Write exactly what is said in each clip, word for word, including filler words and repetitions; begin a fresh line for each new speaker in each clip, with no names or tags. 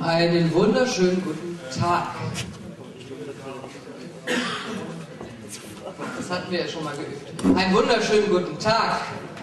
Einen wunderschönen guten Tag. Das hatten wir ja schon mal geübt. Einen wunderschönen guten Tag.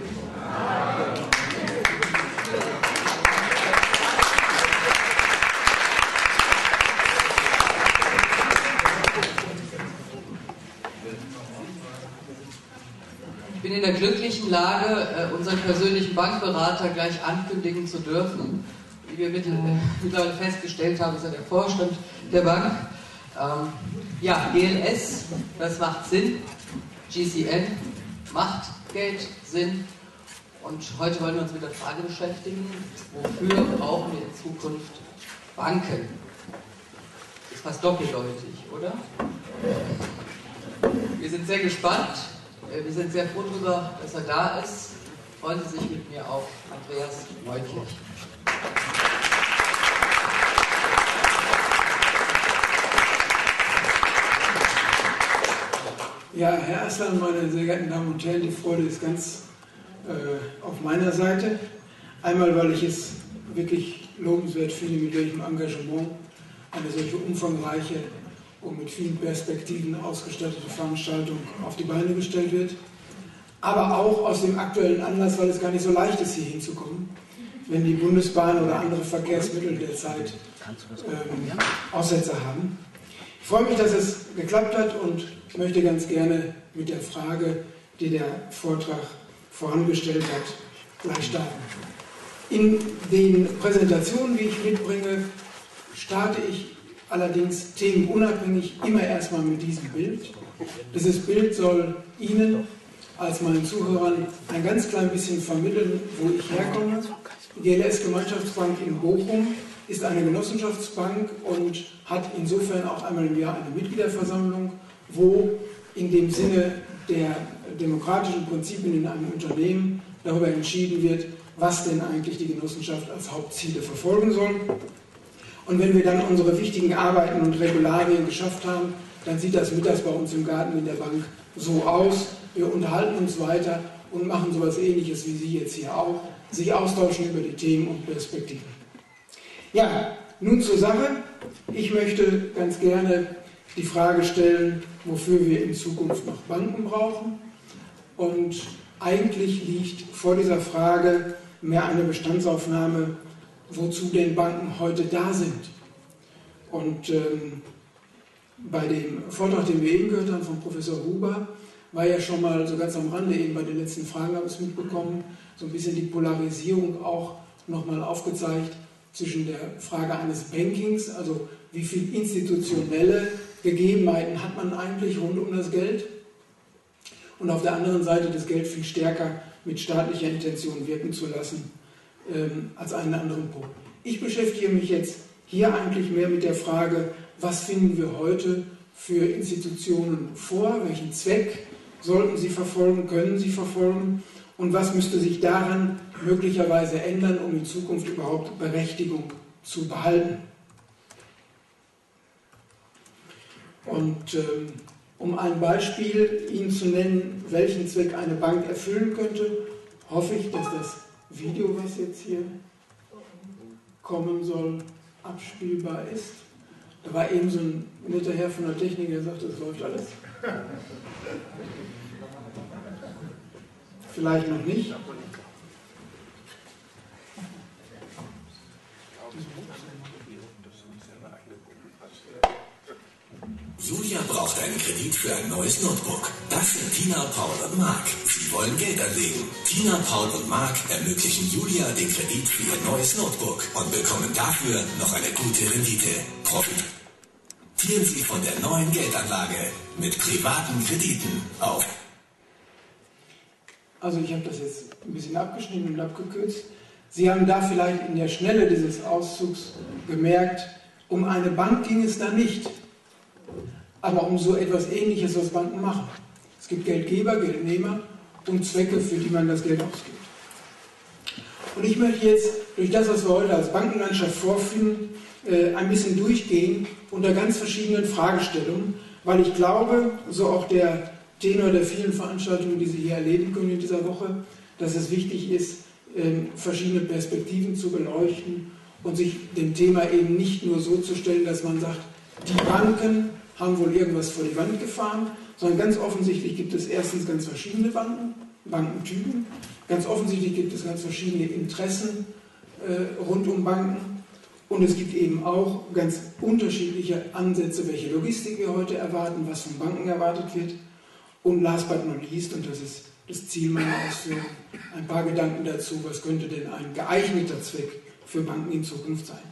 Ich bin in der glücklichen Lage, unseren persönlichen Bankberater gleich ankündigen zu dürfen. Wie wir mittlerweile festgestellt haben, ist er der Vorstand der Bank. Ähm, ja, G L S, das macht Sinn. G C N macht Geld Sinn. Und heute wollen wir uns mit der Frage beschäftigen, wofür brauchen wir in Zukunft Banken? Das ist fast doppeldeutig, oder? Wir sind sehr gespannt. Wir sind sehr froh darüber, dass er da ist. Freuen Sie sich mit mir auf Andreas Neukirch.
Ja, Herr Aslan, meine sehr geehrten Damen und Herren, die Freude ist ganz äh, auf meiner Seite. Einmal, weil ich es wirklich lobenswert finde, mit welchem Engagement eine solche umfangreiche und mit vielen Perspektiven ausgestattete Veranstaltung auf die Beine gestellt wird. Aber auch aus dem aktuellen Anlass, weil es gar nicht so leicht ist, hier hinzukommen, wenn die Bundesbahn oder andere Verkehrsmittel derzeit ähm, Aussetzer haben. Ich freue mich, dass es geklappt hat und möchte ganz gerne mit der Frage, die der Vortrag vorangestellt hat, gleich starten. In den Präsentationen, die ich mitbringe, starte ich allerdings themenunabhängig immer erstmal mit diesem Bild. Dieses Bild soll Ihnen als meinen Zuhörern ein ganz klein bisschen vermitteln, wo ich herkomme. Die G L S Gemeinschaftsbank in Bochum ist eine Genossenschaftsbank und hat insofern auch einmal im Jahr eine Mitgliederversammlung, wo in dem Sinne der demokratischen Prinzipien in einem Unternehmen darüber entschieden wird, was denn eigentlich die Genossenschaft als Hauptziele verfolgen soll. Und wenn wir dann unsere wichtigen Arbeiten und Regularien geschafft haben, dann sieht das mittags bei uns im Garten in der Bank so aus. Wir unterhalten uns weiter und machen so etwas Ähnliches wie Sie jetzt hier auch, sich austauschen über die Themen und Perspektiven. Ja, nun zur Sache. Ich möchte ganz gerne die Frage stellen, wofür wir in Zukunft noch Banken brauchen. Und eigentlich liegt vor dieser Frage mehr eine Bestandsaufnahme, wozu denn Banken heute da sind. Und ähm, bei dem Vortrag, den wir eben gehört haben von Professor Huber, war ja schon mal so ganz am Rande, eben bei den letzten Fragen habe ich es mitbekommen, so ein bisschen die Polarisierung auch nochmal aufgezeigt zwischen der Frage eines Bankings, also wie viel institutionelle Gegebenheiten hat man eigentlich rund um das Geld, und auf der anderen Seite das Geld viel stärker mit staatlicher Intention wirken zu lassen ähm, als einen anderen Punkt. Ich beschäftige mich jetzt hier eigentlich mehr mit der Frage, was finden wir heute für Institutionen vor, welchen Zweck sollten sie verfolgen, können sie verfolgen und was müsste sich daran möglicherweise ändern, um in Zukunft überhaupt Berechtigung zu behalten. Und ähm, um ein Beispiel Ihnen zu nennen, welchen Zweck eine Bank erfüllen könnte, hoffe ich, dass das Video, was jetzt hier kommen soll, abspielbar ist. Da war eben so ein netter Herr von der Technik, der sagte, es läuft alles. Vielleicht noch nicht.
Julia braucht einen Kredit für ein neues Notebook. Das sind Tina, Paul und Marc. Sie wollen Geld anlegen. Tina, Paul und Marc ermöglichen Julia den Kredit für ihr neues Notebook und bekommen dafür noch eine gute Rendite. Profitieren Sie von der neuen Geldanlage mit privaten Krediten auf.
Also ich habe das jetzt ein bisschen abgeschnitten und abgekürzt. Sie haben da vielleicht in der Schnelle dieses Auszugs gemerkt, um eine Bank ging es da nicht, aber um so etwas Ähnliches, was Banken machen. Es gibt Geldgeber, Geldnehmer und Zwecke, für die man das Geld ausgibt. Und ich möchte jetzt durch das, was wir heute als Bankenlandschaft vorfinden, ein bisschen durchgehen unter ganz verschiedenen Fragestellungen, weil ich glaube, so auch der Tenor der vielen Veranstaltungen, die Sie hier erleben können in dieser Woche, dass es wichtig ist, verschiedene Perspektiven zu beleuchten und sich dem Thema eben nicht nur so zu stellen, dass man sagt, die Banken haben wohl irgendwas vor die Wand gefahren, sondern ganz offensichtlich gibt es erstens ganz verschiedene Banken, Bankentypen, ganz offensichtlich gibt es ganz verschiedene Interessen äh, rund um Banken und es gibt eben auch ganz unterschiedliche Ansätze, welche Logistik wir heute erwarten, was von Banken erwartet wird und last but not least, und das ist das Ziel meiner Ausführungen, ein paar Gedanken dazu, was könnte denn ein geeigneter Zweck für Banken in Zukunft sein.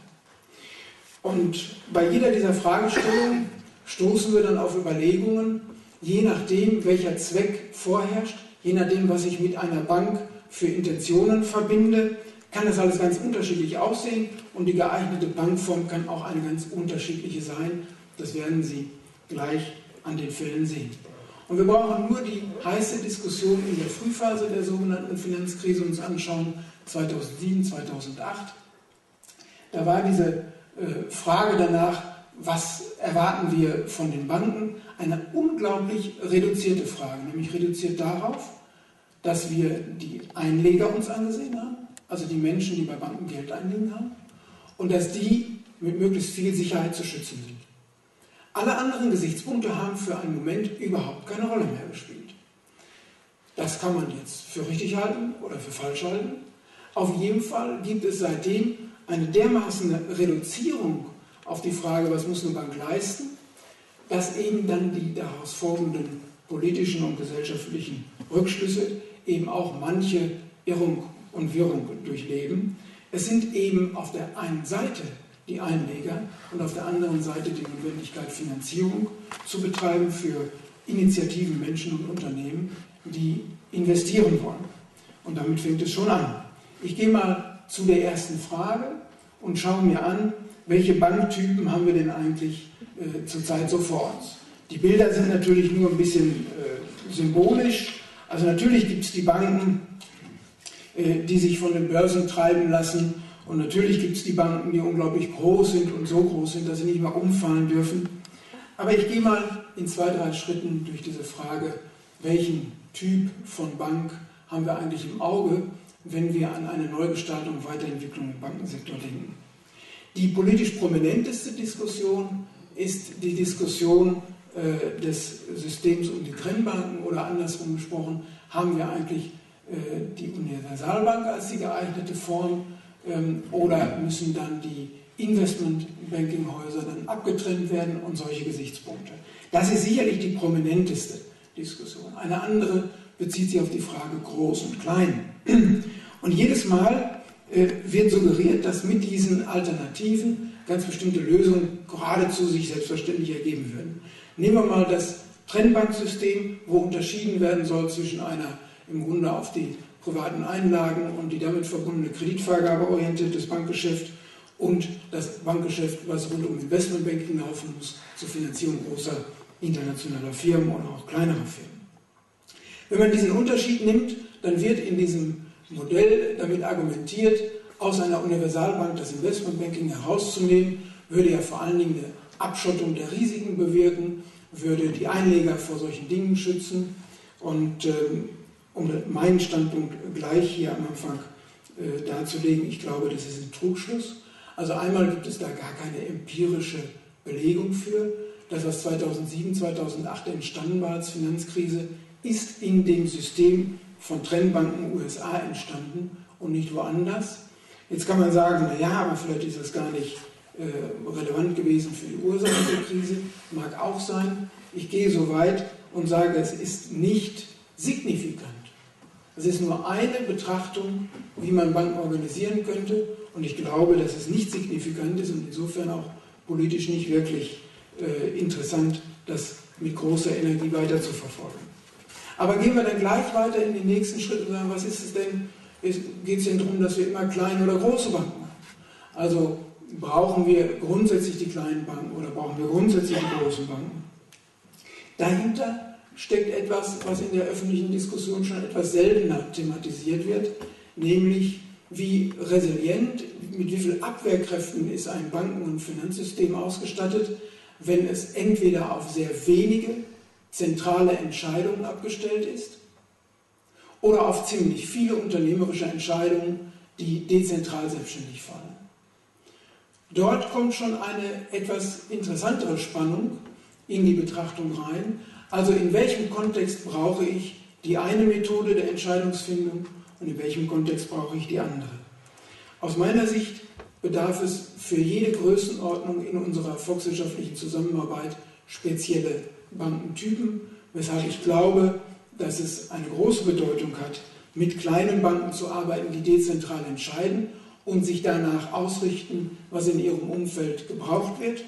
Und bei jeder dieser Fragestellungen stoßen wir dann auf Überlegungen, je nachdem, welcher Zweck vorherrscht, je nachdem, was ich mit einer Bank für Intentionen verbinde, kann das alles ganz unterschiedlich aussehen und die geeignete Bankform kann auch eine ganz unterschiedliche sein. Das werden Sie gleich an den Fällen sehen. Und wir brauchen nur die heiße Diskussion in der Frühphase der sogenannten Finanzkrise uns anschauen, zweitausendsieben, zweitausendacht. Da war diese äh, Frage danach, was erwarten wir von den Banken, eine unglaublich reduzierte Frage, nämlich reduziert darauf, dass wir die Einleger uns angesehen haben, also die Menschen, die bei Banken Geld einlegen haben, und dass die mit möglichst viel Sicherheit zu schützen sind. Alle anderen Gesichtspunkte haben für einen Moment überhaupt keine Rolle mehr gespielt. Das kann man jetzt für richtig halten oder für falsch halten. Auf jeden Fall gibt es seitdem eine dermaßen Reduzierung auf die Frage, was muss eine Bank leisten, dass eben dann die daraus folgenden politischen und gesellschaftlichen Rückschlüsse eben auch manche Irrung und Wirrung durchleben. Es sind eben auf der einen Seite die Einleger und auf der anderen Seite die Notwendigkeit, Finanzierung zu betreiben für Initiativen, Menschen und Unternehmen, die investieren wollen. Und damit fängt es schon an. Ich gehe mal zu der ersten Frage und schaue mir an, welche Banktypen haben wir denn eigentlich äh, zurzeit so vor uns. Die Bilder sind natürlich nur ein bisschen äh, symbolisch. Also natürlich gibt es die Banken, äh, die sich von den Börsen treiben lassen. Und natürlich gibt es die Banken, die unglaublich groß sind und so groß sind, dass sie nicht mehr umfallen dürfen. Aber ich gehe mal in zwei, drei Schritten durch diese Frage, welchen Typ von Bank haben wir eigentlich im Auge, wenn wir an eine Neugestaltung, Weiterentwicklung im Bankensektor denken. Die politisch prominenteste Diskussion ist die Diskussion äh, des Systems um die Trennbanken oder andersrum gesprochen, haben wir eigentlich äh, die Universalbank als die geeignete Form ähm, oder müssen dann die Investmentbankinghäuser dann abgetrennt werden und solche Gesichtspunkte. Das ist sicherlich die prominenteste Diskussion. Eine andere bezieht sich auf die Frage groß und klein. Und jedes Mal äh, wird suggeriert, dass mit diesen Alternativen ganz bestimmte Lösungen geradezu sich selbstverständlich ergeben würden. Nehmen wir mal das Trennbanksystem, wo unterschieden werden soll zwischen einer im Grunde auf die privaten Einlagen und die damit verbundene Kreditvergabe orientiertes Bankgeschäft und das Bankgeschäft, was rund um Investmentbanking laufen muss, zur Finanzierung großer internationaler Firmen oder auch kleinerer Firmen. Wenn man diesen Unterschied nimmt, dann wird in diesem Modell damit argumentiert, aus einer Universalbank das Investmentbanking herauszunehmen, würde ja vor allen Dingen eine Abschottung der Risiken bewirken, würde die Einleger vor solchen Dingen schützen. Und ähm, um meinen Standpunkt gleich hier am Anfang äh, darzulegen, ich glaube, das ist ein Trugschluss. Also einmal gibt es da gar keine empirische Belegung für. Das, was zweitausendsieben, zweitausendacht entstanden war als Finanzkrise, ist in dem System von Trennbanken U S A entstanden und nicht woanders. Jetzt kann man sagen, naja, aber vielleicht ist das gar nicht äh, relevant gewesen für die Ursache der Krise. Mag auch sein. Ich gehe so weit und sage, es ist nicht signifikant. Es ist nur eine Betrachtung, wie man Banken organisieren könnte. Und ich glaube, dass es nicht signifikant ist und insofern auch politisch nicht wirklich äh, interessant, das mit großer Energie weiter zu verfolgen. Aber gehen wir dann gleich weiter in den nächsten Schritt und sagen, was ist es denn? Geht es denn darum, dass wir immer kleine oder große Banken haben? Also brauchen wir grundsätzlich die kleinen Banken oder brauchen wir grundsätzlich die großen Banken? Dahinter steckt etwas, was in der öffentlichen Diskussion schon etwas seltener thematisiert wird, nämlich wie resilient, mit wie vielen Abwehrkräften ist ein Banken- und Finanzsystem ausgestattet, wenn es entweder auf sehr wenige zentrale Entscheidungen abgestellt ist oder auf ziemlich viele unternehmerische Entscheidungen, die dezentral selbstständig fallen. Dort kommt schon eine etwas interessantere Spannung in die Betrachtung rein. Also in welchem Kontext brauche ich die eine Methode der Entscheidungsfindung und in welchem Kontext brauche ich die andere. Aus meiner Sicht bedarf es für jede Größenordnung in unserer volkswirtschaftlichen Zusammenarbeit spezielle Bankentypen, weshalb ich glaube, dass es eine große Bedeutung hat, mit kleinen Banken zu arbeiten, die dezentral entscheiden und sich danach ausrichten, was in ihrem Umfeld gebraucht wird.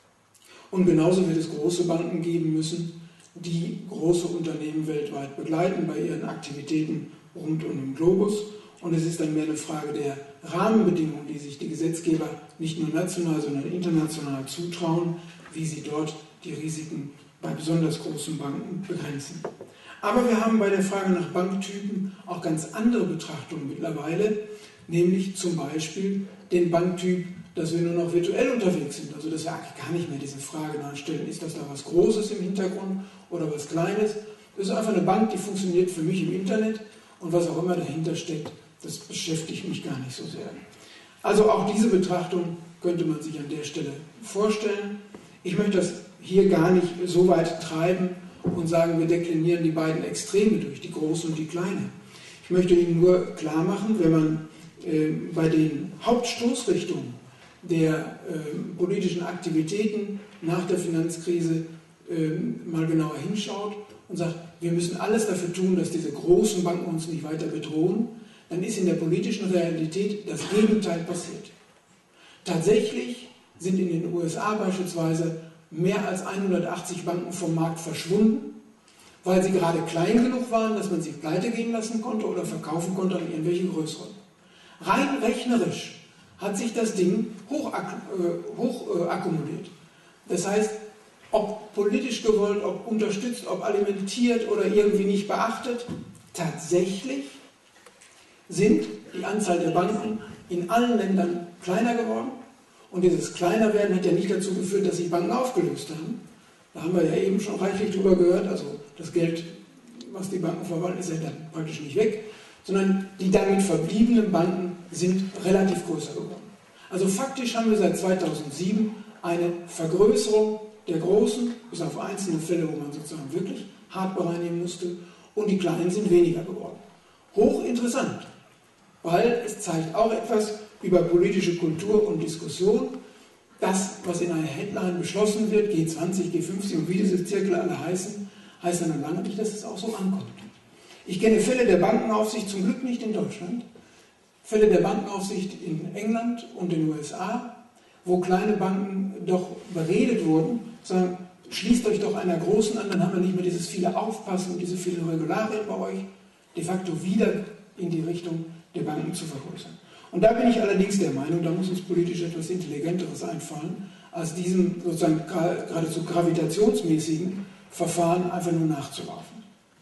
Und genauso wird es große Banken geben müssen, die große Unternehmen weltweit begleiten bei ihren Aktivitäten rund um den Globus. Und es ist dann mehr eine Frage der Rahmenbedingungen, die sich die Gesetzgeber nicht nur national, sondern international zutrauen, wie sie dort die Risiken bei besonders großen Banken begrenzen. Aber wir haben bei der Frage nach Banktypen auch ganz andere Betrachtungen mittlerweile, nämlich zum Beispiel den Banktyp, dass wir nur noch virtuell unterwegs sind, also dass wir eigentlich gar nicht mehr diese Frage nachstellen, ist das da was Großes im Hintergrund oder was Kleines. Das ist einfach eine Bank, die funktioniert für mich im Internet und was auch immer dahinter steckt, das beschäftigt mich gar nicht so sehr. Also auch diese Betrachtung könnte man sich an der Stelle vorstellen. Ich möchte das hier gar nicht so weit treiben und sagen, wir deklinieren die beiden Extreme durch, die große und die kleine. Ich möchte Ihnen nur klar machen, wenn man äh, bei den Hauptstoßrichtungen der äh, politischen Aktivitäten nach der Finanzkrise äh, mal genauer hinschaut und sagt, wir müssen alles dafür tun, dass diese großen Banken uns nicht weiter bedrohen, dann ist in der politischen Realität das Gegenteil passiert. Tatsächlich sind in den U S A beispielsweise mehr als hundertachtzig Banken vom Markt verschwunden, weil sie gerade klein genug waren, dass man sie pleite gehen lassen konnte oder verkaufen konnte an irgendwelche größeren. Rein rechnerisch hat sich das Ding hoch, äh, hoch äh, akkumuliert. Das heißt, ob politisch gewollt, ob unterstützt, ob alimentiert oder irgendwie nicht beachtet, tatsächlich sind die Anzahl der Banken in allen Ländern kleiner geworden. Und dieses Kleinerwerden hat ja nicht dazu geführt, dass sich Banken aufgelöst haben. Da haben wir ja eben schon reichlich drüber gehört. Also das Geld, was die Banken verwalten, ist ja dann praktisch nicht weg. Sondern die damit verbliebenen Banken sind relativ größer geworden. Also faktisch haben wir seit zweitausendsieben eine Vergrößerung der Großen, bis auf einzelne Fälle, wo man sozusagen wirklich hart bereinigen musste. Und die Kleinen sind weniger geworden. Hochinteressant, weil es zeigt auch etwas über politische Kultur und Diskussion. Das, was in einer Headline beschlossen wird, G zwanzig, G fünfzig und wie diese Zirkel alle heißen, heißt dann lange nicht, dass es auch so ankommt. Ich kenne Fälle der Bankenaufsicht, zum Glück nicht in Deutschland, Fälle der Bankenaufsicht in England und den U S A, wo kleine Banken doch beredet wurden, sagen, schließt euch doch einer großen an, dann haben wir nicht mehr dieses viele Aufpassen und diese vielen Regularien bei euch, de facto wieder in die Richtung der Banken zu vergrößern. Und da bin ich allerdings der Meinung, da muss uns politisch etwas Intelligenteres einfallen, als diesem sozusagen geradezu gravitationsmäßigen Verfahren einfach nur nachzulaufen.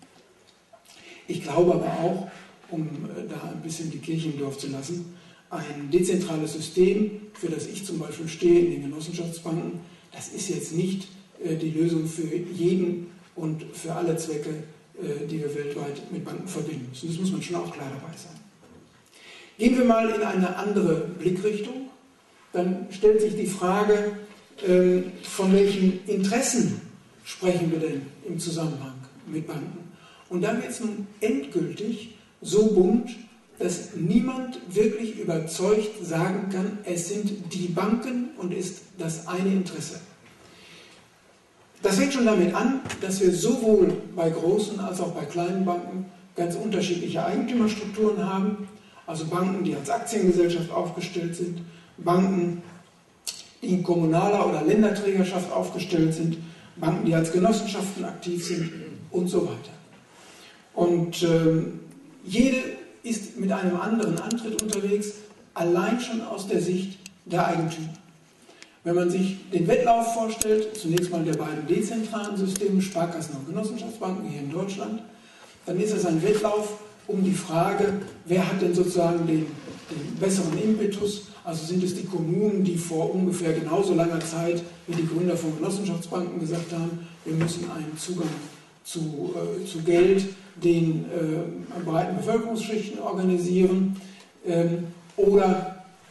Ich glaube aber auch, um da ein bisschen die Kirche im Dorf zu lassen, ein dezentrales System, für das ich zum Beispiel stehe in den Genossenschaftsbanken, das ist jetzt nicht die Lösung für jeden und für alle Zwecke, die wir weltweit mit Banken verbinden müssen. Das muss man schon auch klar dabei sein. Gehen wir mal in eine andere Blickrichtung, dann stellt sich die Frage, von welchen Interessen sprechen wir denn im Zusammenhang mit Banken? Und da wird es nun endgültig so bunt, dass niemand wirklich überzeugt sagen kann, es sind die Banken und ist das eine Interesse. Das fängt schon damit an, dass wir sowohl bei großen als auch bei kleinen Banken ganz unterschiedliche Eigentümerstrukturen haben. Also Banken, die als Aktiengesellschaft aufgestellt sind, Banken, die in kommunaler oder Länderträgerschaft aufgestellt sind, Banken, die als Genossenschaften aktiv sind und so weiter. Und äh, jede ist mit einem anderen Antritt unterwegs, allein schon aus der Sicht der Eigentümer. Wenn man sich den Wettlauf vorstellt, zunächst mal der beiden dezentralen Systeme, Sparkassen und Genossenschaftsbanken hier in Deutschland, dann ist es ein Wettlauf um die Frage, wer hat denn sozusagen den, den besseren Impetus, also sind es die Kommunen, die vor ungefähr genauso langer Zeit wie die Gründer von Genossenschaftsbanken gesagt haben, wir müssen einen Zugang zu, äh, zu Geld den äh, breiten Bevölkerungsschichten organisieren, ähm, oder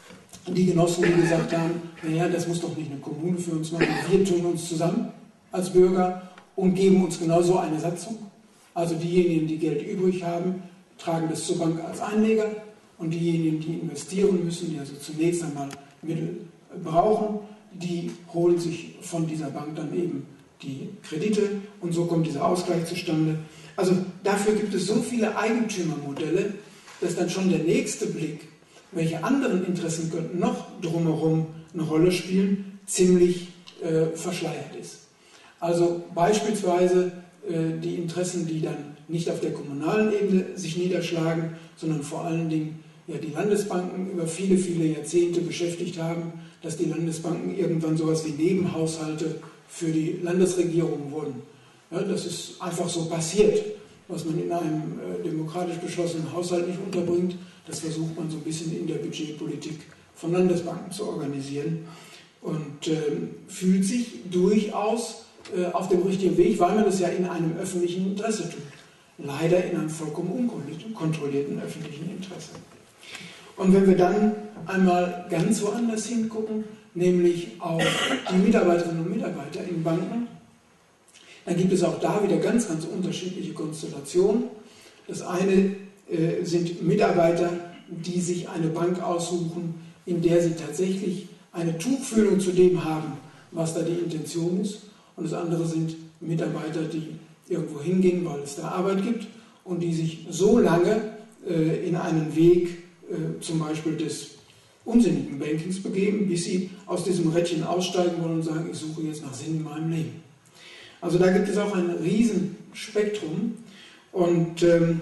die Genossen, die gesagt haben, naja, das muss doch nicht eine Kommune für uns machen, wir tun uns zusammen als Bürger und geben uns genau so eine Satzung. Also diejenigen, die Geld übrig haben, tragen das zur Bank als Einleger und diejenigen, die investieren müssen, die also zunächst einmal Mittel brauchen, die holen sich von dieser Bank dann eben die Kredite und so kommt dieser Ausgleich zustande. Also dafür gibt es so viele Eigentümermodelle, dass dann schon der nächste Blick, welche anderen Interessen könnten noch drumherum eine Rolle spielen, ziemlich äh, verschleiert ist. Also beispielsweise äh, die Interessen, die dann nicht auf der kommunalen Ebene sich niederschlagen, sondern vor allen Dingen ja, die Landesbanken über viele, viele Jahrzehnte beschäftigt haben, dass die Landesbanken irgendwann sowas wie Nebenhaushalte für die Landesregierung wurden. Ja, das ist einfach so passiert. Was man in einem äh, demokratisch beschlossenen Haushalt nicht unterbringt, das versucht man so ein bisschen in der Budgetpolitik von Landesbanken zu organisieren und äh, fühlt sich durchaus äh, auf dem richtigen Weg, weil man das ja in einem öffentlichen Interesse tut. Leider in einem vollkommen unkontrollierten öffentlichen Interesse. Und wenn wir dann einmal ganz woanders hingucken, nämlich auf die Mitarbeiterinnen und Mitarbeiter in Banken, dann gibt es auch da wieder ganz, ganz unterschiedliche Konstellationen. Das eine äh, sind Mitarbeiter, die sich eine Bank aussuchen, in der sie tatsächlich eine Tuchfühlung zu dem haben, was da die Intention ist. Und das andere sind Mitarbeiter, die irgendwo hingehen, weil es da Arbeit gibt und die sich so lange äh, in einen Weg äh, zum Beispiel des unsinnigen Bankings begeben, bis sie aus diesem Rädchen aussteigen wollen und sagen, ich suche jetzt nach Sinn in meinem Leben. Also da gibt es auch ein Riesenspektrum und ähm,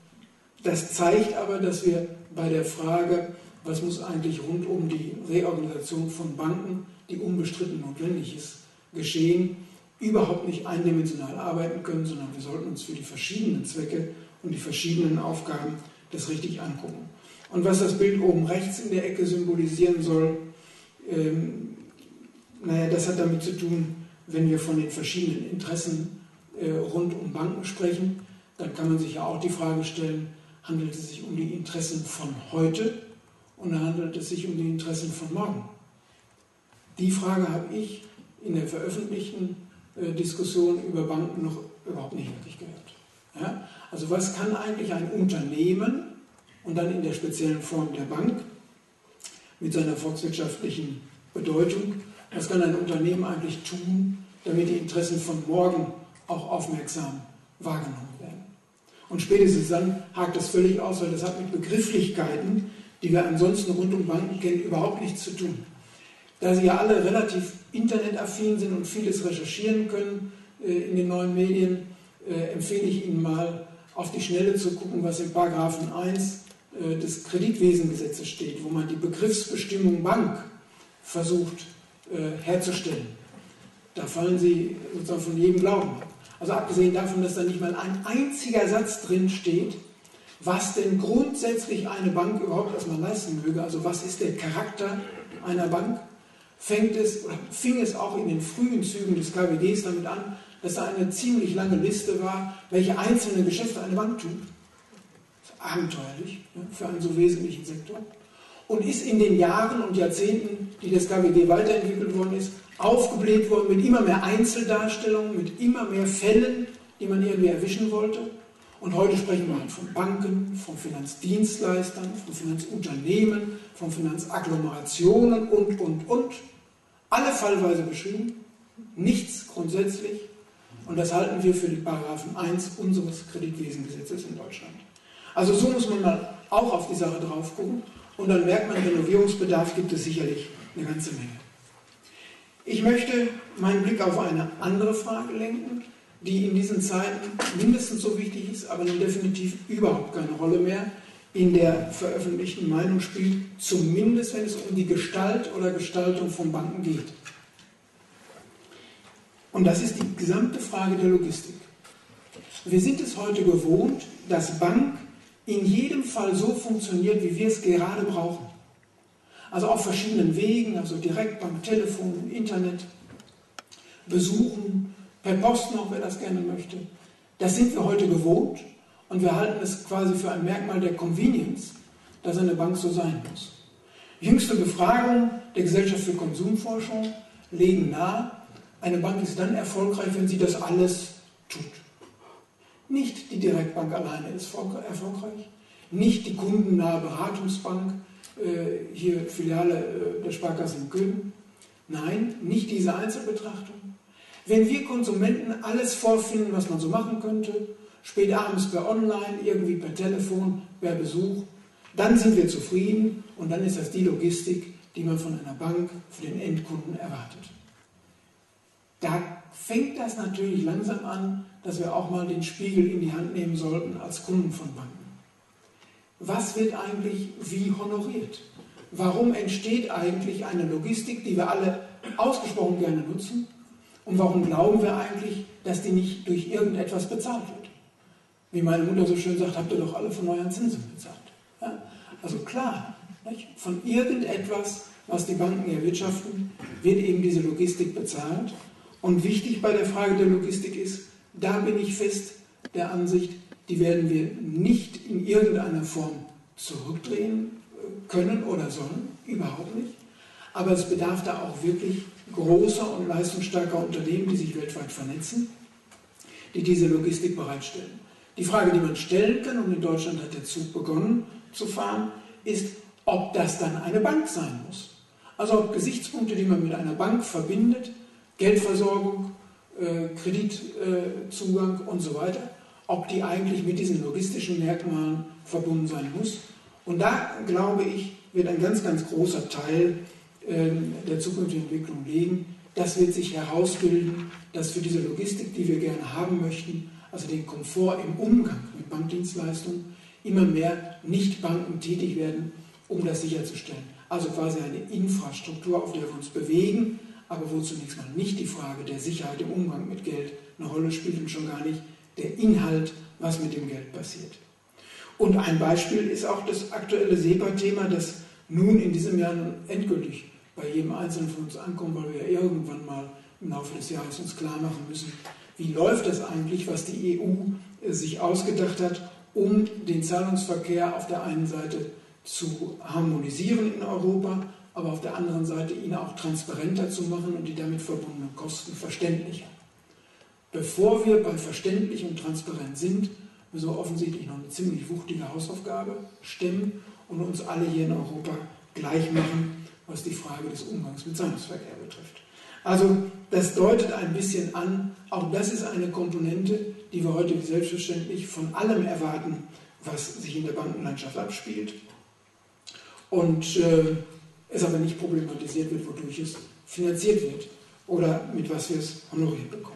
das zeigt aber, dass wir bei der Frage, was muss eigentlich rund um die Reorganisation von Banken, die unbestritten notwendig ist, geschehen, überhaupt nicht eindimensional arbeiten können, sondern wir sollten uns für die verschiedenen Zwecke und die verschiedenen Aufgaben das richtig angucken. Und was das Bild oben rechts in der Ecke symbolisieren soll, ähm, naja, das hat damit zu tun, wenn wir von den verschiedenen Interessen äh, rund um Banken sprechen, dann kann man sich ja auch die Frage stellen, handelt es sich um die Interessen von heute oder handelt es sich um die Interessen von morgen? Die Frage habe ich in der veröffentlichten äh, Diskussion über Banken noch überhaupt nicht wirklich gehört. Ja? Also was kann eigentlich ein Unternehmen und dann in der speziellen Form der Bank mit seiner volkswirtschaftlichen Bedeutung, was kann ein Unternehmen eigentlich tun, damit die Interessen von morgen auch aufmerksam wahrgenommen werden? Und spätestens dann hakt das völlig aus, weil das hat mit Begrifflichkeiten, die wir ansonsten rund um Banken kennen, überhaupt nichts zu tun. Da sie ja alle relativ internetaffin sind und vieles recherchieren können äh, in den neuen Medien, äh, empfehle ich Ihnen mal auf die Schnelle zu gucken, was in Paragraphen eins äh, des Kreditwesengesetzes steht, wo man die Begriffsbestimmung Bank versucht äh, herzustellen. Da fallen Sie sozusagen von jedem Glauben ab. Also abgesehen davon, dass da nicht mal ein einziger Satz drin steht, was denn grundsätzlich eine Bank überhaupt erstmal leisten möge, also was ist der Charakter einer Bank, fängt es, oder fing es auch in den frühen Zügen des K W Gs damit an, dass da eine ziemlich lange Liste war, welche einzelnen Geschäfte eine Bank tut. Das ist abenteuerlich, ja, für einen so wesentlichen Sektor. Und ist in den Jahren und Jahrzehnten, die das K W G weiterentwickelt worden ist, aufgebläht worden mit immer mehr Einzeldarstellungen, mit immer mehr Fällen, die man irgendwie erwischen wollte. Und heute sprechen wir halt von Banken, von Finanzdienstleistern, von Finanzunternehmen, von Finanzagglomerationen und, und, und. Alle fallweise beschrieben, nichts grundsätzlich. Und das halten wir für die Paragraphen eins unseres Kreditwesengesetzes in Deutschland. Also so muss man mal auch auf die Sache drauf gucken. Und dann merkt man, Renovierungsbedarf gibt es sicherlich eine ganze Menge. Ich möchte meinen Blick auf eine andere Frage lenken, die in diesen Zeiten mindestens so wichtig ist, aber definitiv überhaupt keine Rolle mehr in der veröffentlichten Meinung spielt, zumindest wenn es um die Gestalt oder Gestaltung von Banken geht. Und das ist die gesamte Frage der Logistik. Wir sind es heute gewohnt, dass Bank in jedem Fall so funktioniert, wie wir es gerade brauchen. Also auf verschiedenen Wegen, also Direktbank, Telefon, Internet, Besuchen, per Post noch, wer das gerne möchte. Das sind wir heute gewohnt und wir halten es quasi für ein Merkmal der Convenience, dass eine Bank so sein muss. Jüngste Befragungen der Gesellschaft für Konsumforschung legen nahe, eine Bank ist dann erfolgreich, wenn sie das alles tut. Nicht die Direktbank alleine ist erfolgreich, nicht die kundennahe Beratungsbank, äh, hier Filiale äh, der Sparkasse in Köln. Nein, nicht diese Einzelbetrachtung. Wenn wir Konsumenten alles vorfinden, was man so machen könnte, spät abends per Online, irgendwie per Telefon, per Besuch, dann sind wir zufrieden und dann ist das die Logistik, die man von einer Bank für den Endkunden erwartet. Da fängt das natürlich langsam an, dass wir auch mal den Spiegel in die Hand nehmen sollten als Kunden von Banken. Was wird eigentlich wie honoriert? Warum entsteht eigentlich eine Logistik, die wir alle ausgesprochen gerne nutzen? Und warum glauben wir eigentlich, dass die nicht durch irgendetwas bezahlt wird? Wie meine Mutter so schön sagt, habt ihr doch alle von euren Zinsen bezahlt. Ja? Also klar, nicht? Von irgendetwas, was die Banken erwirtschaften, wird eben diese Logistik bezahlt. Und wichtig bei der Frage der Logistik ist, da bin ich fest der Ansicht, die werden wir nicht in irgendeiner Form zurückdrehen können oder sollen, überhaupt nicht. Aber es bedarf da auch wirklich großer und leistungsstarker Unternehmen, die sich weltweit vernetzen, die diese Logistik bereitstellen. Die Frage, die man stellen kann, und in Deutschland hat der Zug begonnen zu fahren, ist, ob das dann eine Bank sein muss. Also ob Gesichtspunkte, die man mit einer Bank verbindet, Geldversorgung, äh, Kreditzugang äh, und so weiter, ob die eigentlich mit diesen logistischen Merkmalen verbunden sein muss. Und da, glaube ich, wird ein ganz, ganz großer Teil äh, der zukünftigen Entwicklung liegen. Das wird sich herausbilden, dass für diese Logistik, die wir gerne haben möchten, also den Komfort im Umgang mit Bankdienstleistungen, immer mehr Nichtbanken tätig werden, um das sicherzustellen. Also quasi eine Infrastruktur, auf der wir uns bewegen, aber wo zunächst mal nicht die Frage der Sicherheit im Umgang mit Geld eine Rolle spielt und schon gar nicht der Inhalt, was mit dem Geld passiert. Und ein Beispiel ist auch das aktuelle SEPA-Thema, das nun in diesem Jahr endgültig bei jedem Einzelnen von uns ankommt, weil wir ja irgendwann mal im Laufe des Jahres uns klar machen müssen, wie läuft das eigentlich, was die E U sich ausgedacht hat, um den Zahlungsverkehr auf der einen Seite zu harmonisieren in Europa, aber auf der anderen Seite ihn auch transparenter zu machen und die damit verbundenen Kosten verständlicher. Bevor wir bei verständlich und transparent sind, müssen wir offensichtlich noch eine ziemlich wuchtige Hausaufgabe stemmen und uns alle hier in Europa gleich machen, was die Frage des Umgangs mit Zahlungsverkehr betrifft. Also das deutet ein bisschen an, auch das ist eine Komponente, die wir heute selbstverständlich von allem erwarten, was sich in der Bankenlandschaft abspielt und äh, es aber nicht problematisiert wird, wodurch es finanziert wird oder mit was wir es honoriert bekommen.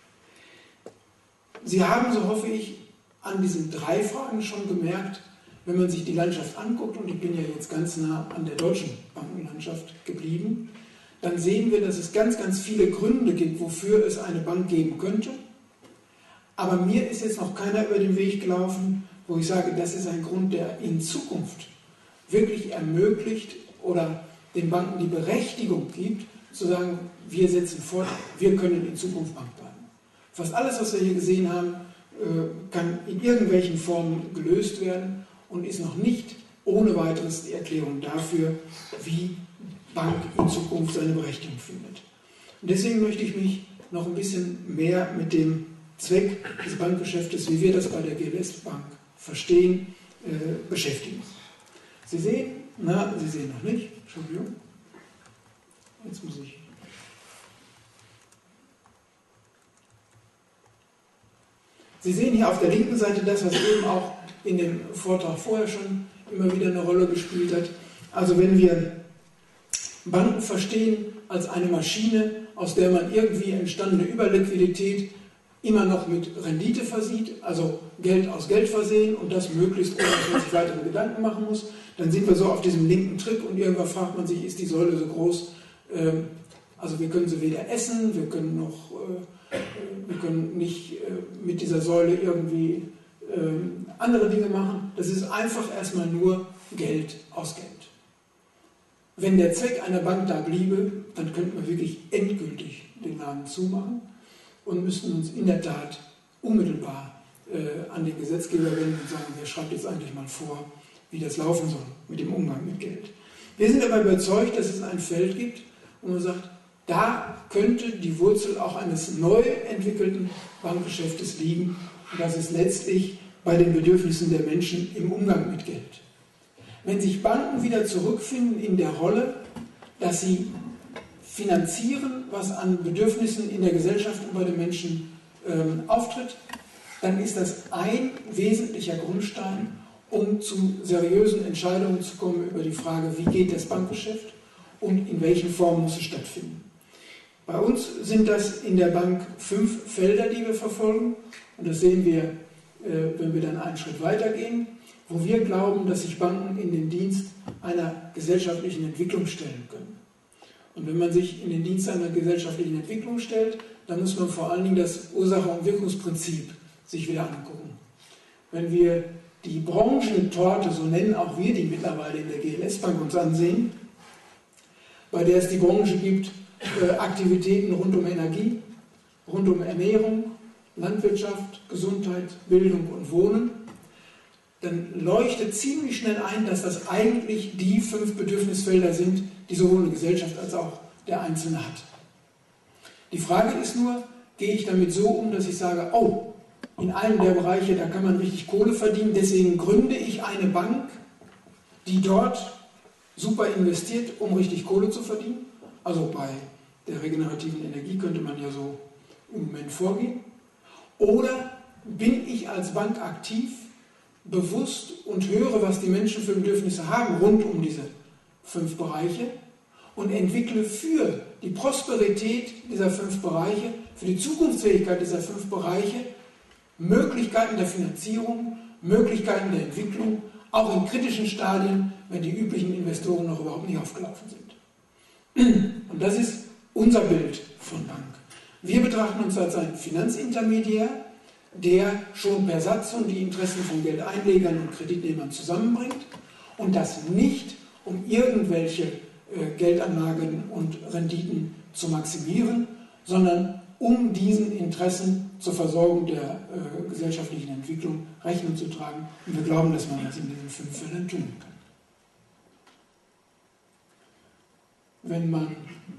Sie haben, so hoffe ich, an diesen drei Fragen schon gemerkt, wenn man sich die Landschaft anguckt, und ich bin ja jetzt ganz nah an der deutschen Bankenlandschaft geblieben, dann sehen wir, dass es ganz, ganz viele Gründe gibt, wofür es eine Bank geben könnte. Aber mir ist jetzt noch keiner über den Weg gelaufen, wo ich sage, das ist ein Grund, der in Zukunft wirklich ermöglicht oder den Banken die Berechtigung gibt, zu sagen, wir setzen fort, wir können in Zukunft Bank bleiben. Fast alles, was wir hier gesehen haben, kann in irgendwelchen Formen gelöst werden und ist noch nicht ohne weiteres die Erklärung dafür, wie Bank in Zukunft seine Berechtigung findet. Und deswegen möchte ich mich noch ein bisschen mehr mit dem Zweck des Bankgeschäftes, wie wir das bei der G L S Bank verstehen, äh, beschäftigen. Sie sehen, na, Sie sehen noch nicht, Entschuldigung, jetzt muss ich. Sie sehen hier auf der linken Seite das, was eben auch in dem Vortrag vorher schon immer wieder eine Rolle gespielt hat. Also wenn wir Banken verstehen als eine Maschine, aus der man irgendwie entstandene Überliquidität immer noch mit Rendite versieht, also Geld aus Geld versehen und das möglichst ohne, dass man sich weitere Gedanken machen muss, dann sind wir so auf diesem linken Trip und irgendwann fragt man sich, ist die Säule so groß? Also wir können sie weder essen, wir können noch, wir können nicht mit dieser Säule irgendwie andere Dinge machen. Das ist einfach erstmal nur Geld aus Geld. Wenn der Zweck einer Bank da bliebe, dann könnten wir wirklich endgültig den Laden zumachen und müssten uns in der Tat unmittelbar äh, an den Gesetzgeber wenden und sagen, wer schreibt jetzt eigentlich mal vor, wie das laufen soll mit dem Umgang mit Geld. Wir sind aber überzeugt, dass es ein Feld gibt, wo man sagt, da könnte die Wurzel auch eines neu entwickelten Bankgeschäftes liegen. Und das ist letztlich bei den Bedürfnissen der Menschen im Umgang mit Geld. Wenn sich Banken wieder zurückfinden in der Rolle, dass sie finanzieren, was an Bedürfnissen in der Gesellschaft und bei den Menschen ähm, auftritt, dann ist das ein wesentlicher Grundstein, um zu seriösen Entscheidungen zu kommen über die Frage, wie geht das Bankgeschäft und in welchen Formen muss es stattfinden. Bei uns sind das in der Bank fünf Felder, die wir verfolgen. Und das sehen wir, wenn wir dann einen Schritt weitergehen, wo wir glauben, dass sich Banken in den Dienst einer gesellschaftlichen Entwicklung stellen können. Und wenn man sich in den Dienst einer gesellschaftlichen Entwicklung stellt, dann muss man vor allen Dingen das Ursache- und Wirkungsprinzip sich wieder angucken. Wenn wir die Branchentorte, so nennen auch wir die mittlerweile in der G L S-Bank, uns ansehen, bei der es die Branche gibt, äh, Aktivitäten rund um Energie, rund um Ernährung, Landwirtschaft, Gesundheit, Bildung und Wohnen, dann leuchtet ziemlich schnell ein, dass das eigentlich die fünf Bedürfnisfelder sind, die sowohl eine Gesellschaft als auch der Einzelne hat. Die Frage ist nur, gehe ich damit so um, dass ich sage, oh, in einem der Bereiche, da kann man richtig Kohle verdienen, deswegen gründe ich eine Bank, die dort super investiert, um richtig Kohle zu verdienen. Also bei der regenerativen Energie könnte man ja so im Moment vorgehen. Oder bin ich als Bank aktiv, bewusst und höre, was die Menschen für Bedürfnisse haben rund um diese fünf Bereiche und entwickle für die Prosperität dieser fünf Bereiche, für die Zukunftsfähigkeit dieser fünf Bereiche Möglichkeiten der Finanzierung, Möglichkeiten der Entwicklung, auch in kritischen Stadien, wenn die üblichen Investoren noch überhaupt nicht aufgelaufen sind. Und das ist unser Bild von Bank. Wir betrachten uns als ein Finanzintermediär, der schon per Satzung die Interessen von Geldeinlegern und Kreditnehmern zusammenbringt und das nicht, um irgendwelche äh, Geldanlagen und Renditen zu maximieren, sondern um diesen Interessen zur Versorgung der äh, gesellschaftlichen Entwicklung Rechnung zu tragen. Und wir glauben, dass man das in diesen fünf Fällen tun kann. Wenn man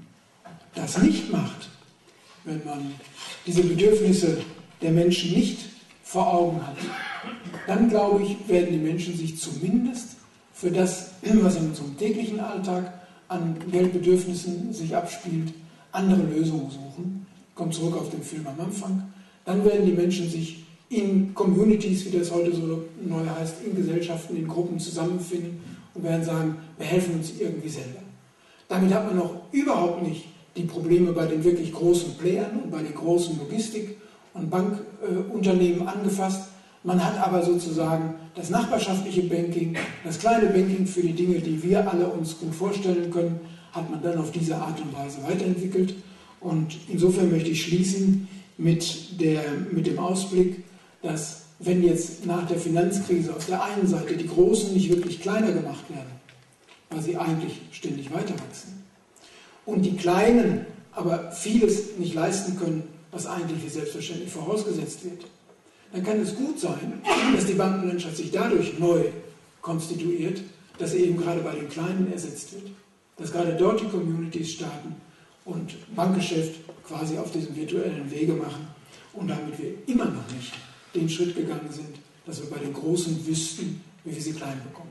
das nicht macht, wenn man diese Bedürfnisse der Menschen nicht vor Augen hat, dann glaube ich, werden die Menschen sich zumindest für das, was in unserem täglichen Alltag an Geldbedürfnissen sich abspielt, andere Lösungen suchen. Ich komme zurück auf den Film am Anfang. Dann werden die Menschen sich in Communities, wie das heute so neu heißt, in Gesellschaften, in Gruppen zusammenfinden und werden sagen, wir helfen uns irgendwie selber. Damit hat man noch überhaupt nicht die Probleme bei den wirklich großen Playern und bei den großen Logistik- und Bankunternehmen äh, angefasst. Man hat aber sozusagen das nachbarschaftliche Banking, das kleine Banking für die Dinge, die wir alle uns gut vorstellen können, hat man dann auf diese Art und Weise weiterentwickelt. Und insofern möchte ich schließen mit, der, mit dem Ausblick, dass wenn jetzt nach der Finanzkrise auf der einen Seite die Großen nicht wirklich kleiner gemacht werden, weil sie eigentlich ständig weiter wachsen, und die Kleinen aber vieles nicht leisten können, was eigentlich wie selbstverständlich vorausgesetzt wird, dann kann es gut sein, dass die Bankenlandschaft sich dadurch neu konstituiert, dass sie eben gerade bei den Kleinen ersetzt wird. Dass gerade dort die Communities starten und Bankgeschäft quasi auf diesem virtuellen Wege machen und damit wir immer noch nicht den Schritt gegangen sind, dass wir bei den Großen wüssten, wie wir sie klein bekommen.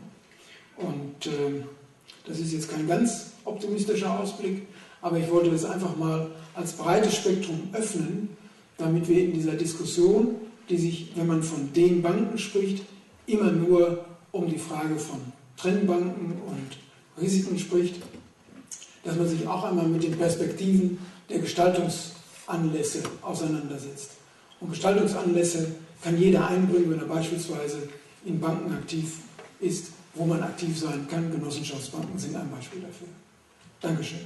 Und äh, das ist jetzt kein ganz optimistischer Ausblick, aber ich wollte das einfach mal als breites Spektrum öffnen, damit wir in dieser Diskussion, die sich, wenn man von den Banken spricht, immer nur um die Frage von Trennbanken und Risiken spricht, dass man sich auch einmal mit den Perspektiven der Gestaltungsanlässe auseinandersetzt. Und Gestaltungsanlässe kann jeder einbringen, wenn er beispielsweise in Banken aktiv ist, wo man aktiv sein kann. Genossenschaftsbanken sind ein Beispiel dafür. Dankeschön.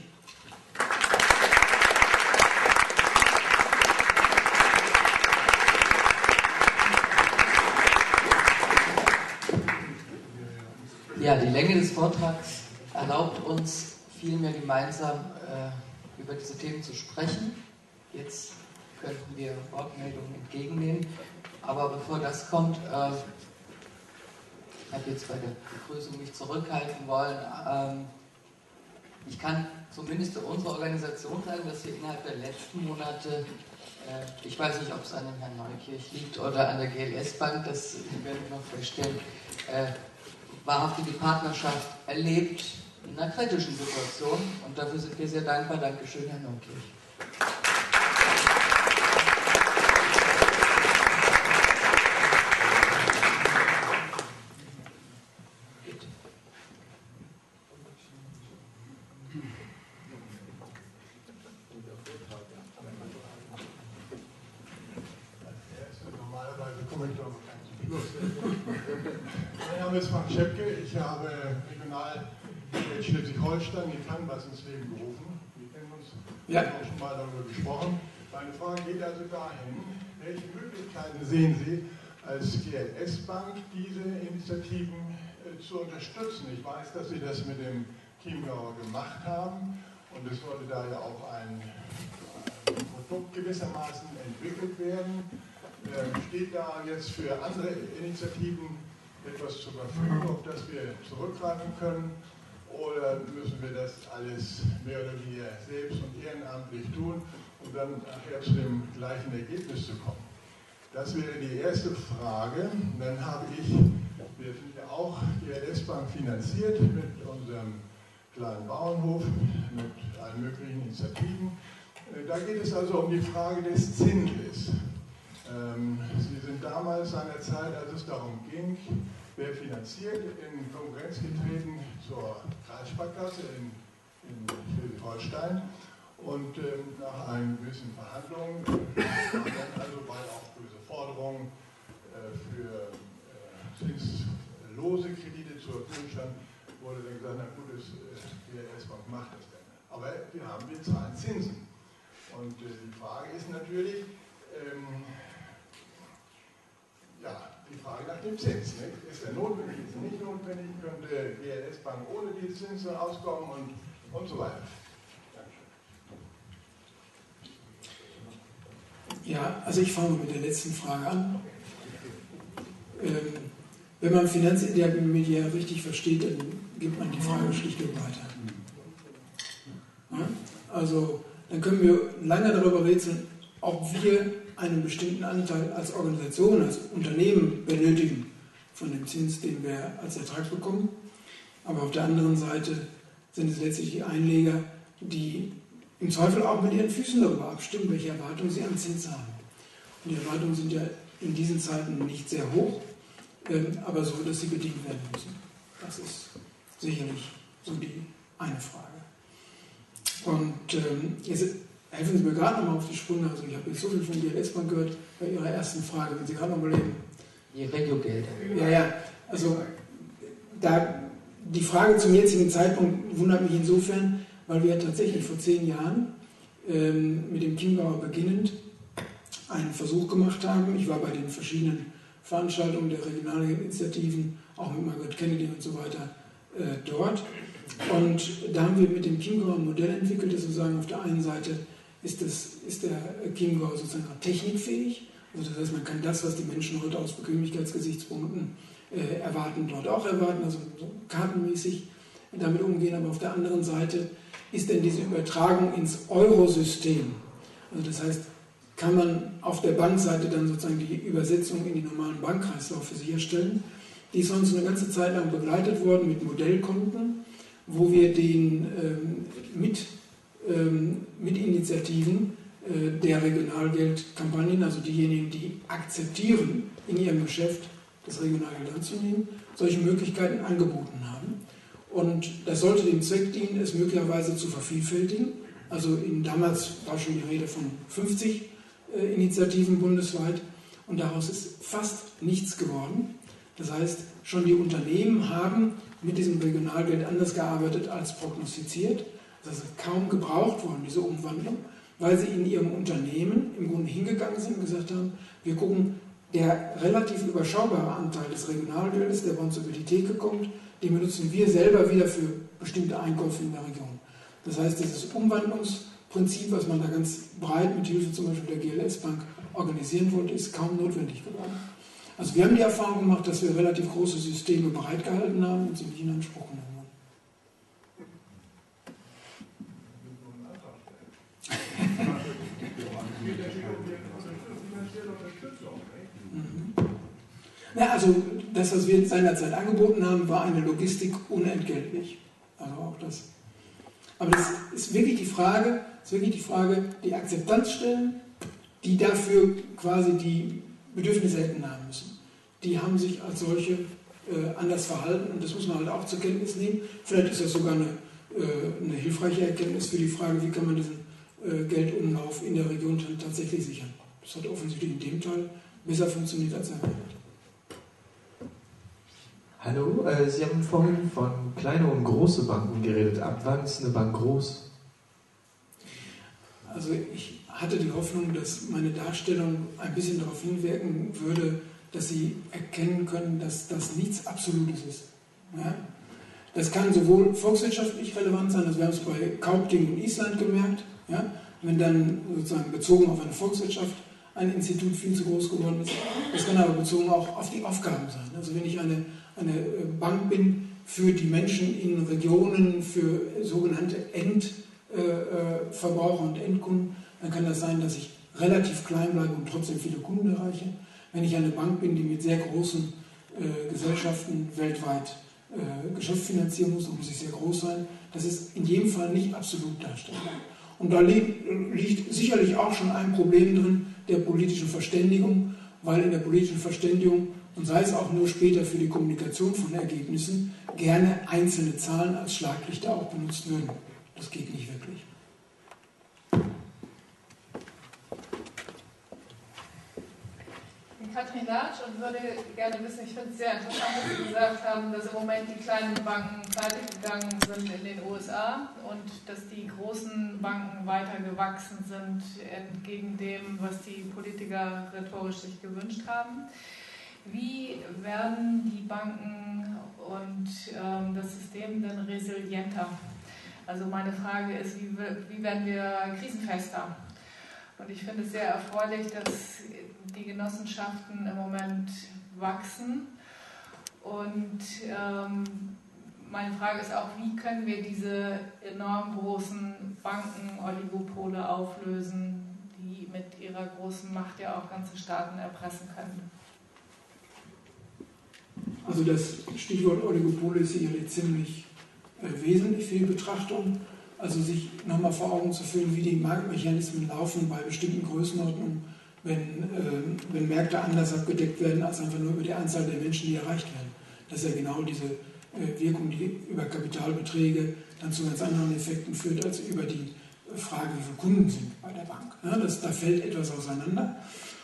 Ja, die Länge des Vortrags erlaubt uns, vielmehr gemeinsam äh, über diese Themen zu sprechen. Jetzt könnten wir Wortmeldungen entgegennehmen. Aber bevor das kommt, äh, ich habe jetzt bei der Begrüßung mich zurückhalten wollen, ähm, Ich kann zumindest für unsere Organisation sagen, dass wir innerhalb der letzten Monate, äh, ich weiß nicht, ob es an dem Herrn Neukirch liegt oder an der G L S-Bank, das werden wir noch feststellen, äh, wahrhaftige Partnerschaft erlebt in einer kritischen Situation. Und dafür sind wir sehr dankbar. Dankeschön, Herr Neukirch.
Mein Name ist Frank Schepke, ich habe regional in Schleswig-Holstein die Canvas ins Leben gerufen. Wir kennen uns, wir
ja.
haben auch schon mal darüber gesprochen. Meine Frage geht also dahin, welche Möglichkeiten sehen Sie als G L S-Bank, diese Initiativen äh, zu unterstützen? Ich weiß, dass Sie das mit dem Chiemgauer gemacht haben und es sollte da ja auch ein, ein Produkt gewissermaßen entwickelt werden. Äh, steht da jetzt für andere Initiativen etwas zur Verfügung, auf das wir zurückgreifen können? Oder müssen wir das alles mehr oder weniger selbst und ehrenamtlich tun, um dann nachher zu dem gleichen Ergebnis zu kommen? Das wäre die erste Frage. Dann habe ich, wir sind ja auch die L S-Bank finanziert mit unserem kleinen Bauernhof, mit allen möglichen Initiativen. Da geht es also um die Frage des Zinses. Sie sind damals seinerzeit, als es darum ging, wer finanziert, in Konkurrenz getreten zur Kreissparkasse in, in Schleswig-Holstein. Und ähm, nach einen gewissen Verhandlungen waren dann also bald auch böse Forderungen äh, für äh, zinslose Kredite zur Verfügung standen, wurde dann gesagt, na gut, das, äh, die L S-Bank macht das denn. Aber wir haben, wir zahlen Zinsen. Und äh, die Frage ist natürlich, ähm, ja, die Frage nach dem Zins. Nicht? Ist er notwendig, ist er nicht notwendig, könnte die L S-Bank ohne die Zinsen auskommen und, und so weiter.
Ja, also ich fange mit der letzten Frage an. Ähm, wenn man Finanzintermediär richtig versteht, dann gibt man die Frage schlichtweg weiter. Ja? Also dann können wir lange darüber rätseln, ob wir einen bestimmten Anteil als Organisation, als Unternehmen benötigen von dem Zins, den wir als Ertrag bekommen. Aber auf der anderen Seite sind es letztlich die Einleger, die im Zweifel auch mit ihren Füßen darüber abstimmen, welche Erwartungen sie an Zins haben. Und die Erwartungen sind ja in diesen Zeiten nicht sehr hoch, aber so, dass sie bedient werden müssen. Das ist sicherlich so die eine Frage. Und ähm, jetzt helfen Sie mir gerade nochmal auf die Sprünge. Also ich habe jetzt so viel von der L S-Bank gehört bei Ihrer ersten Frage, wenn Sie gerade nochmal leben.
Die Regiogelder.
Ja, ja, also da, die Frage zum jetzigen Zeitpunkt wundert mich insofern, weil wir tatsächlich vor zehn Jahren ähm, mit dem Chiemgauer beginnend einen Versuch gemacht haben. Ich war bei den verschiedenen Veranstaltungen der Regionalinitiativen, auch mit Margaret Kennedy und so weiter, äh, dort. Und da haben wir mit dem Chiemgauer ein Modell entwickelt, das sozusagen auf der einen Seite ist, das, ist der Chiemgauer sozusagen auch technikfähig. Also das heißt, man kann das, was die Menschen heute aus Bequemlichkeitsgesichtspunkten äh, erwarten, dort auch erwarten, also so kartenmäßig damit umgehen. Aber auf der anderen Seite ist denn diese Übertragung ins Eurosystem. Also das heißt, kann man auf der Bankseite dann sozusagen die Übersetzung in die normalen Bankkreislauf für sich erstellen. Die ist sonst eine ganze Zeit lang begleitet worden mit Modellkonten, wo wir den ähm, mit, ähm, mit Initiativen äh, der Regionalgeldkampagnen, also diejenigen, die akzeptieren, in ihrem Geschäft das Regionalgeld anzunehmen, solche Möglichkeiten angeboten haben. Und das sollte dem Zweck dienen, es möglicherweise zu vervielfältigen. Also in, damals war schon die Rede von fünfzig äh, Initiativen bundesweit und daraus ist fast nichts geworden. Das heißt, schon die Unternehmen haben mit diesem Regionalgeld anders gearbeitet als prognostiziert. Das ist kaum gebraucht worden, diese Umwandlung, weil sie in ihrem Unternehmen im Grunde hingegangen sind und gesagt haben, wir gucken, der relativ überschaubare Anteil des Regionalgeldes, der bei uns über die Theke kommt, den benutzen wir selber wieder für bestimmte Einkäufe in der Region. Das heißt, dieses Umwandlungsprinzip, was man da ganz breit mit Hilfe zum Beispiel der G L S-Bank organisieren wollte, ist kaum notwendig geworden. Also wir haben die Erfahrung gemacht, dass wir relativ große Systeme bereitgehalten haben und sie nicht in Anspruch genommen haben.
geht natürlich um die finanzielle Unterstützung.
Mhm. Ja, also das, was wir seinerzeit angeboten haben, war eine Logistik unentgeltlich. Also auch das. Aber das ist wirklich die Frage, ist wirklich die Frage, die Akzeptanzstellen, die dafür quasi die Bedürfnisse hätten haben müssen. Die haben sich als solche äh, anders verhalten und das muss man halt auch zur Kenntnis nehmen. Vielleicht ist das sogar eine, äh, eine hilfreiche Erkenntnis für die Frage, wie kann man diesen äh, Geldumlauf in der Region tatsächlich sichern. Das hat offensichtlich in dem Teil besser funktioniert als erwartet.
Hallo, äh, Sie haben vorhin von kleine und große Banken geredet. Ab wann ist eine Bank groß?
Also ich hatte die Hoffnung, dass meine Darstellung ein bisschen darauf hinwirken würde, dass Sie erkennen können, dass das nichts Absolutes ist. Ja? Das kann sowohl volkswirtschaftlich relevant sein, also wir haben es bei Kaupting und Island gemerkt, ja? Wenn dann sozusagen bezogen auf eine Volkswirtschaft ein Institut viel zu groß geworden ist. Das kann aber bezogen auch auf die Aufgaben sein. Also wenn ich eine, eine Bank bin für die Menschen in Regionen, für sogenannte Endverbraucher und Endkunden, dann kann das sein, dass ich relativ klein bleibe und trotzdem viele Kunden erreiche. Wenn ich eine Bank bin, die mit sehr großen äh, Gesellschaften weltweit äh, Geschäft finanzieren muss, dann muss ich sehr groß sein. Das ist in jedem Fall nicht absolut darstellbar. Und da liegt, liegt sicherlich auch schon ein Problem drin der politischen Verständigung, weil in der politischen Verständigung, und sei es auch nur später für die Kommunikation von Ergebnissen, gerne einzelne Zahlen als Schlaglichter auch benutzt würden. Das geht nicht wirklich.
Katrin Latsch und würde gerne wissen, ich finde es sehr interessant, dass Sie gesagt haben, dass im Moment die kleinen Banken pleite gegangen sind in den U S A und dass die großen Banken weiter gewachsen sind, entgegen dem, was die Politiker rhetorisch sich gewünscht haben. Wie werden die Banken und ähm, das System denn resilienter? Also meine Frage ist, wie, wie werden wir krisenfester? Und ich finde es sehr erfreulich, dass die Genossenschaften im Moment wachsen. Und ähm, meine Frage ist auch, wie können wir diese enorm großen Banken-Oligopole auflösen, die mit ihrer großen Macht ja auch ganze Staaten erpressen können?
Also das Stichwort Oligopole ist sicherlich ziemlich äh, wesentlich für die Betrachtung. Also sich nochmal vor Augen zu führen, wie die Marktmechanismen laufen bei bestimmten Größenordnungen, wenn, äh, wenn Märkte anders abgedeckt werden, als einfach nur über die Anzahl der Menschen, die erreicht werden. Das ist ja genau diese äh, Wirkung, die über Kapitalbeträge dann zu ganz anderen Effekten führt, als über die Frage, wie viele Kunden sind bei der Bank. Ja, das, da fällt etwas auseinander.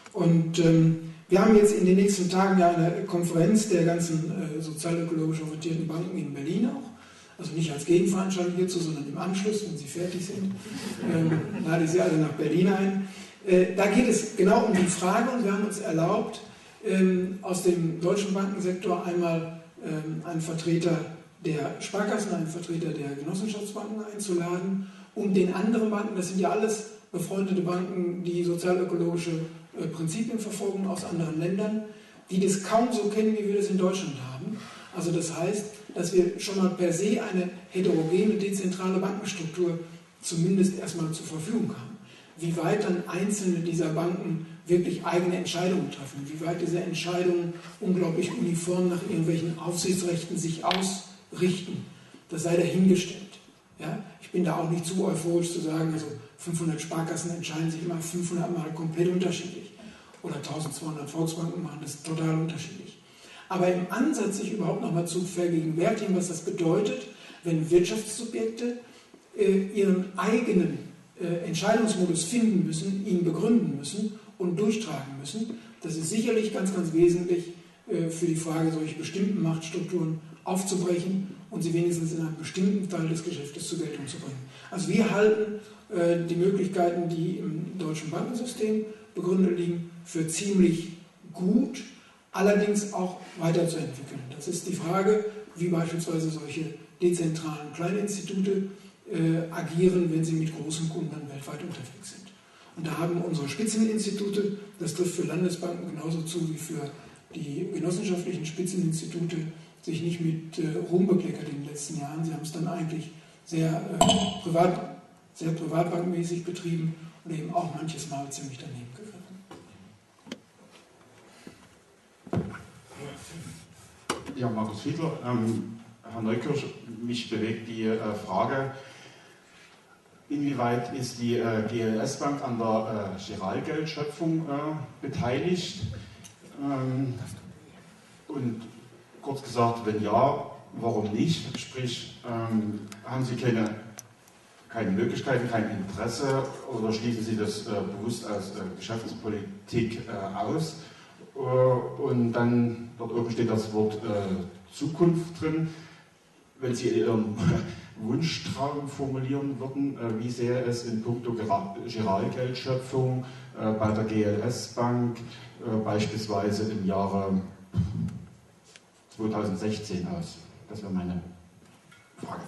Und ähm, wir haben jetzt in den nächsten Tagen ja eine Konferenz der ganzen äh, sozialökologisch orientierten Banken in Berlin auch. Also nicht als Gegenveranstaltung hierzu, sondern im Anschluss, wenn Sie fertig sind, ähm, lade ich Sie alle nach Berlin ein. Äh, da geht es genau um die Frage und wir haben uns erlaubt, ähm, aus dem deutschen Bankensektor einmal ähm, einen Vertreter der Sparkassen, einen Vertreter der Genossenschaftsbanken einzuladen und den anderen Banken, das sind ja alles befreundete Banken, die sozialökologische äh, Prinzipien verfolgen aus anderen Ländern, die das kaum so kennen, wie wir das in Deutschland haben. Also das heißt, dass wir schon mal per se eine heterogene, dezentrale Bankenstruktur zumindest erstmal zur Verfügung haben. Wie weit dann einzelne dieser Banken wirklich eigene Entscheidungen treffen, wie weit diese Entscheidungen unglaublich uniform nach irgendwelchen Aufsichtsrechten sich ausrichten, das sei dahingestellt. Ja? Ich bin da auch nicht zu euphorisch zu sagen, also fünfhundert Sparkassen entscheiden sich immer fünfhundert Mal komplett unterschiedlich oder eintausendzweihundert Volksbanken machen das total unterschiedlich. Aber im Ansatz sich überhaupt nochmal zu vergegenwärtigen, was das bedeutet, wenn Wirtschaftssubjekte äh, ihren eigenen äh, Entscheidungsmodus finden müssen, ihn begründen müssen und durchtragen müssen, das ist sicherlich ganz, ganz wesentlich äh, für die Frage, solche bestimmten Machtstrukturen aufzubrechen und sie wenigstens in einem bestimmten Teil des Geschäftes zur Geltung zu bringen. Also wir halten äh, die Möglichkeiten, die im deutschen Bankensystem begründet liegen, für ziemlich gut, allerdings auch weiterzuentwickeln. Das ist die Frage, wie beispielsweise solche dezentralen Kleininstitute äh, agieren, wenn sie mit großen Kunden weltweit unterwegs sind. Und da haben unsere Spitzeninstitute, das trifft für Landesbanken genauso zu wie für die genossenschaftlichen Spitzeninstitute, sich nicht mit äh, Ruhm bekleckert in den letzten Jahren. Sie haben es dann eigentlich sehr, äh, privat, sehr privatbankmäßig betrieben und eben auch manches Mal ziemlich daneben gegriffen.
Ja, Markus Fiedler. Ähm, Herr Neukirch, mich bewegt die äh, Frage, inwieweit ist die äh, G L S-Bank an der äh, Giralgeldschöpfung äh, beteiligt? Ähm, und kurz gesagt, wenn ja, warum nicht? Sprich, ähm, haben Sie keine, keine Möglichkeiten, kein Interesse oder schließen Sie das äh, bewusst als äh, Geschäftspolitik äh, aus? Äh, und dann, dort oben steht das Wort äh, Zukunft drin. Wenn Sie Ihren Wunschtraum formulieren würden, äh, wie sähe es in puncto Giralgeldschöpfung äh, bei der G L S-Bank äh, beispielsweise im Jahre zweitausendsechzehn aus? Das wäre meine Frage.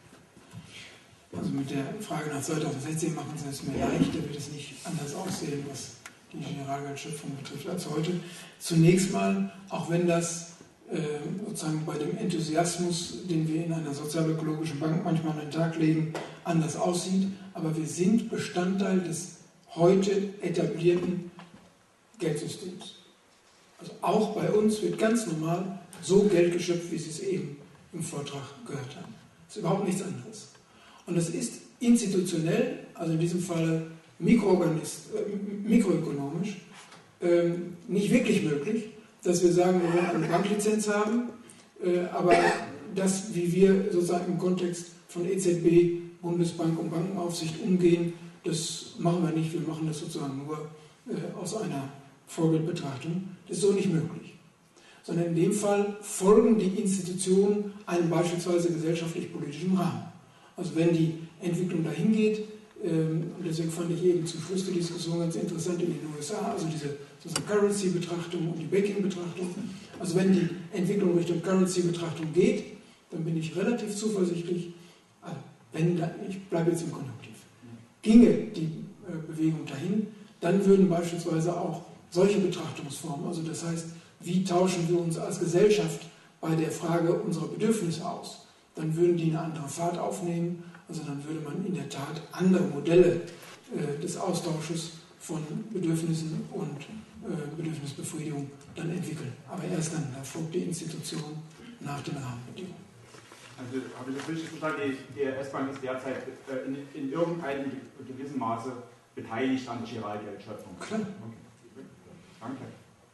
Also mit der Frage nach zweitausendsechzehn machen Sie es mir leicht, da wird es nicht anders aussehen, was die Giralgeldschöpfung betrifft, als heute. Zunächst mal, auch wenn das äh, sozusagen bei dem Enthusiasmus, den wir in einer sozialökologischen Bank manchmal an den Tag legen, anders aussieht, aber wir sind Bestandteil des heute etablierten Geldsystems. Also auch bei uns wird ganz normal so Geld geschöpft, wie Sie es eben im Vortrag gehört haben. Das ist überhaupt nichts anderes. Und es ist institutionell, also in diesem Fall mikroorganist, äh, mikroökonomisch, äh, nicht wirklich möglich, dass wir sagen, wir wollen eine Banklizenz haben, äh, aber das, wie wir sozusagen im Kontext von E Z B, Bundesbank und Bankenaufsicht umgehen, das machen wir nicht. Wir machen das sozusagen nur äh, aus einer Vorbildbetrachtung. Das ist so nicht möglich. Sondern in dem Fall folgen die Institutionen einem beispielsweise gesellschaftlich-politischen Rahmen. Also wenn die Entwicklung dahin geht, ähm, und deswegen fand ich eben zum Schluss die Diskussion ganz interessant in den U S A, also diese sozusagen Currency-Betrachtung und die Backing-Betrachtung. Also wenn die Entwicklung Richtung Currency-Betrachtung geht, dann bin ich relativ zuversichtlich, also wenn, ich bleibe jetzt im Konjunktiv, ginge die äh, Bewegung dahin, dann würden beispielsweise auch solche Betrachtungsformen, also das heißt, wie tauschen wir uns als Gesellschaft bei der Frage unserer Bedürfnisse aus, dann würden die eine andere Fahrt aufnehmen, also dann würde man in der Tat andere Modelle äh, des Austausches von Bedürfnissen und äh, Bedürfnisbefriedigung dann entwickeln. Aber erst dann erfolgt die Institution nach den Rahmenbedingungen.
Also habe ich das richtig verstanden, die G L S-Bank ist derzeit äh, in, in irgendeinem gewissen Maße beteiligt an der Giralgeldschöpfung.
Klar.
Okay. Danke.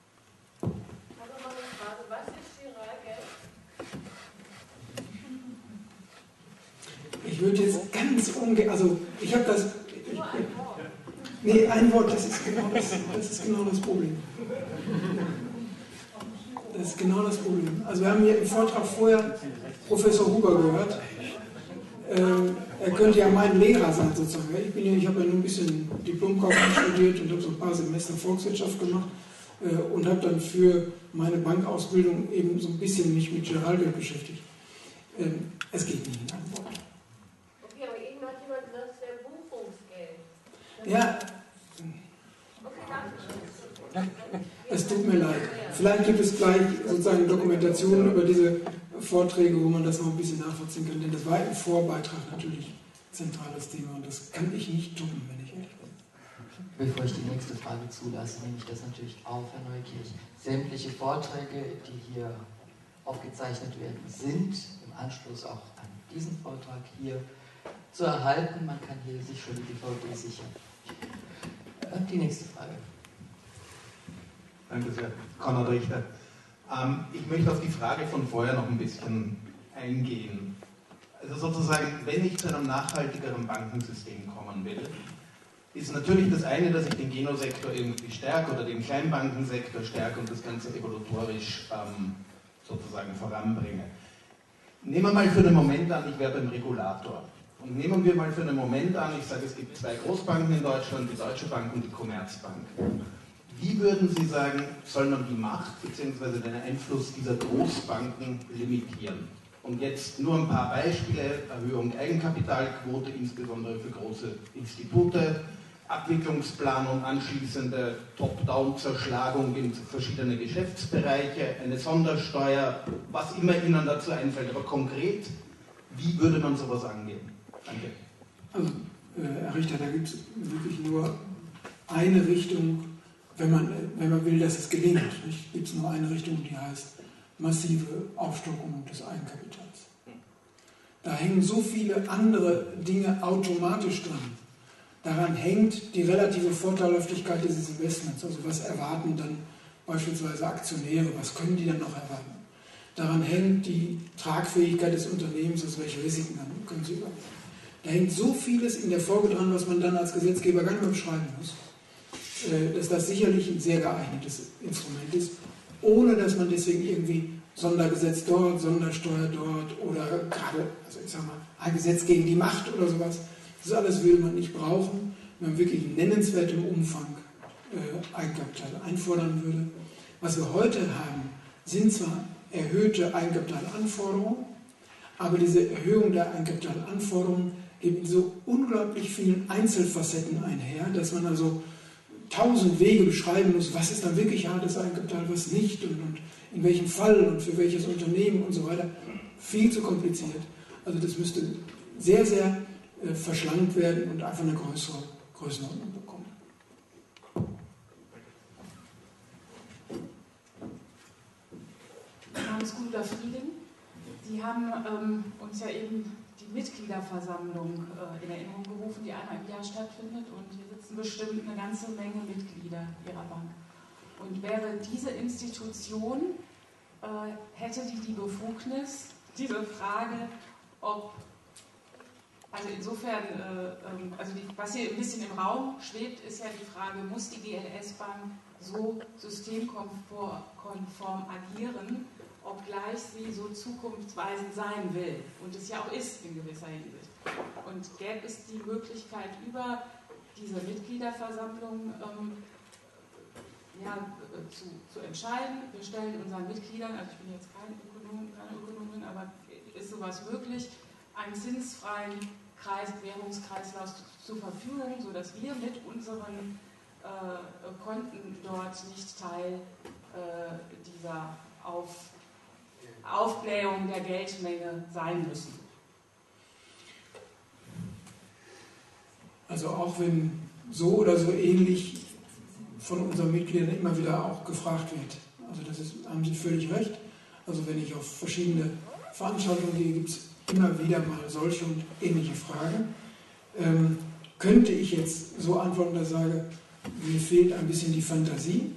Ich habe noch eine Frage. Was ist Giralgeld?
Ich würde jetzt ganz ungern, also ich habe das...
Nur ein Wort.
Nee, ein Wort, das ist genau das, das ist genau das Problem. Das ist genau das Problem. Also wir haben hier im Vortrag vorher Professor Huber gehört. Ähm, er könnte ja mein Lehrer sein sozusagen. Ich, bin ja, ich habe ja nur ein bisschen Diplomkaufmann studiert und habe so ein paar Semester Volkswirtschaft gemacht äh, und habe dann für meine Bankausbildung eben so ein bisschen mich mit Giralgeld beschäftigt. Ähm, es geht nicht in einem Wort.
Okay, aber eben hat jemand gesagt, es wäre Buchungsgeld.
Ja. Es tut mir leid. Vielleicht gibt es gleich sozusagen Dokumentationen über diese Vorträge, wo man das noch ein bisschen nachvollziehen kann. Denn das war im Vorbeitrag natürlich ein zentrales Thema und das kann ich nicht tun, wenn ich ehrlich bin.
Bevor ich die nächste Frage zulasse, nehme ich das natürlich auf, Herr Neukirch. Sämtliche Vorträge, die hier aufgezeichnet werden, sind im Anschluss auch an diesen Vortrag hier zu erhalten. Man kann hier sich schon die D V D sichern. Die nächste Frage.
Danke sehr. Konrad Richter. Ähm, ich möchte auf die Frage von vorher noch ein bisschen eingehen. Also sozusagen, wenn ich zu einem nachhaltigeren Bankensystem kommen will, ist natürlich das eine, dass ich den Genosektor irgendwie stärke oder den Kleinbankensektor stärke und das Ganze evolutorisch ähm, sozusagen voranbringe. Nehmen wir mal für einen Moment an, ich werde ein Regulator. Und nehmen wir mal für einen Moment an, ich sage, es gibt zwei Großbanken in Deutschland, die Deutsche Bank und die Commerzbank. Wie würden Sie sagen, soll man die Macht bzw. den Einfluss dieser Großbanken limitieren? Und jetzt nur ein paar Beispiele: Erhöhung Eigenkapitalquote, insbesondere für große Institute, Abwicklungsplanung, anschließende Top-Down-Zerschlagung in verschiedene Geschäftsbereiche, eine Sondersteuer, was immer Ihnen dazu einfällt. Aber konkret, wie würde man sowas angehen? Danke.
Also, äh, errichtet. Da gibt es wirklich nur eine Richtung, wenn man, wenn man will, dass es gelingt. Gibt es nur eine Richtung, die heißt massive Aufstockung des Eigenkapitals. Da hängen so viele andere Dinge automatisch dran. Daran hängt die relative Vorteilhaftigkeit dieses Investments. Also was erwarten dann beispielsweise Aktionäre, was können die dann noch erwarten? Daran hängt die Tragfähigkeit des Unternehmens, also welche Risiken können sie übernehmen. Da hängt so vieles in der Folge dran, was man dann als Gesetzgeber gar nicht mehr beschreiben muss, dass das sicherlich ein sehr geeignetes Instrument ist, ohne dass man deswegen irgendwie Sondergesetz dort, Sondersteuer dort oder gerade, also ich sag mal, ein Gesetz gegen die Macht oder sowas. Das alles will man nicht brauchen, wenn man wirklich in nennenswertem Umfang äh, Eigenkapital einfordern würde. Was wir heute haben, sind zwar erhöhte Eigenkapitalanforderungen, aber diese Erhöhung der Eigenkapitalanforderungen geht in so unglaublich vielen Einzelfacetten einher, dass man also tausend Wege beschreiben muss, was ist dann wirklich hartes Eigenkapital, was nicht und, und in welchem Fall und für welches Unternehmen und so weiter. Viel zu kompliziert. Also das müsste sehr, sehr äh, verschlankt werden und einfach eine größere Größenordnung bekommen.
Namens Guter Frieden. Sie haben ähm, uns ja eben die Mitgliederversammlung äh, in Erinnerung gerufen, die einmal im Jahr stattfindet, und hier sitzen bestimmt eine ganze Menge Mitglieder Ihrer Bank. Und wäre diese Institution, äh, hätte die die Befugnis, diese Frage, ob, also insofern, äh, also die, was hier ein bisschen im Raum schwebt, ist ja die Frage, muss die G L S-Bank so systemkonform agieren, obgleich sie so zukunftsweisend sein will und es ja auch ist in gewisser Hinsicht. Und gäbe es die Möglichkeit, über diese Mitgliederversammlung ähm, ja, zu, zu entscheiden, wir stellen unseren Mitgliedern, also ich bin jetzt kein Ökonom, keine Ökonomin, aber ist sowas möglich, einen zinsfreien Kreis, Währungskreislauf zur Verfügung, sodass wir mit unseren äh, Konten dort nicht Teil äh, dieser Auf Aufblähung der Geldmenge sein müssen.
Also auch wenn so oder so ähnlich von unseren Mitgliedern immer wieder auch gefragt wird. Also das ist, haben Sie völlig recht. Also wenn ich auf verschiedene Veranstaltungen gehe, gibt es immer wieder mal solche und ähnliche Fragen. Ähm, könnte ich jetzt so antworten, dass ich sage, mir fehlt ein bisschen die Fantasie?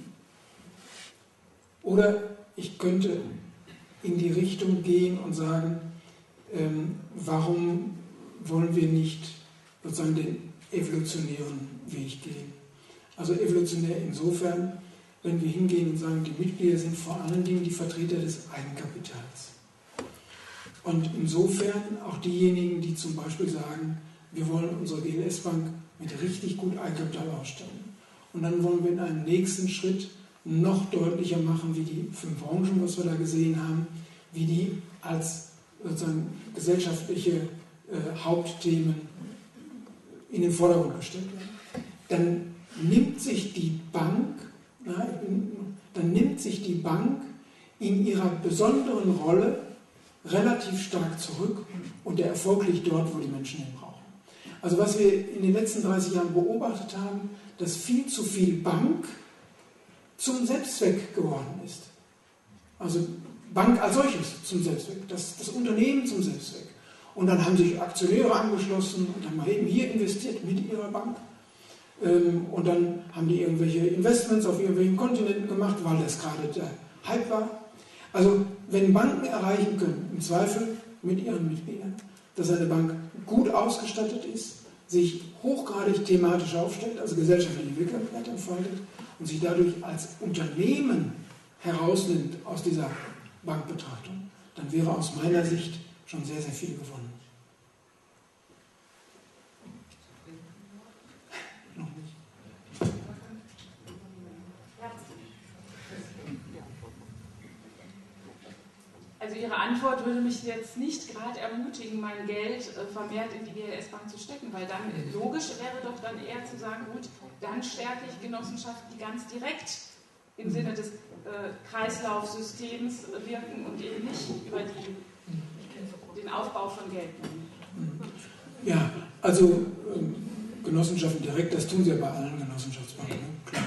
Oder ich könnte in die Richtung gehen und sagen, ähm, warum wollen wir nicht sozusagen den evolutionären Weg gehen? Also evolutionär insofern, wenn wir hingehen und sagen, die Mitglieder sind vor allen Dingen die Vertreter des Eigenkapitals. Und insofern auch diejenigen, die zum Beispiel sagen, wir wollen unsere G L S-Bank mit richtig gut Eigenkapital ausstatten. Und dann wollen wir in einem nächsten Schritt noch deutlicher machen, wie die fünf Branchen, was wir da gesehen haben, wie die als sozusagen gesellschaftliche äh, Hauptthemen in den Vordergrund gestellt werden. Dann nimmt sich die Bank, na, dann nimmt sich die Bank in ihrer besonderen Rolle relativ stark zurück und der Erfolg liegt dort, wo die Menschen ihn brauchen. Also was wir in den letzten dreißig Jahren beobachtet haben, dass viel zu viel Bank zum Selbstzweck geworden ist. Also Bank als solches zum Selbstzweck, das, das Unternehmen zum Selbstzweck. Und dann haben sich Aktionäre angeschlossen und haben eben hier investiert mit ihrer Bank. Ähm, und dann haben die irgendwelche Investments auf irgendwelchen Kontinenten gemacht, weil das gerade der Hype war. Also wenn Banken erreichen können, im Zweifel mit ihren Mitgliedern, dass eine Bank gut ausgestattet ist, sich hochgradig thematisch aufstellt, also gesellschaftliche Wirksamkeit entfaltet und sich dadurch als Unternehmen herausnimmt aus dieser Bankbetrachtung, dann wäre aus meiner Sicht schon sehr, sehr viel gewonnen. Noch nicht.
Also Ihre Antwort würde mich jetzt nicht gerade ermutigen, mein Geld vermehrt in die G L S-Bank zu stecken, weil dann logisch wäre doch dann eher zu sagen, gut, dann stärke ich Genossenschaften, die ganz direkt im Sinne des äh, Kreislaufsystems wirken und eben nicht über die, den Aufbau von Geldmengen.
Ja, also Genossenschaften direkt, das tun sie ja bei allen Genossenschaftsbanken. Ne? Klar.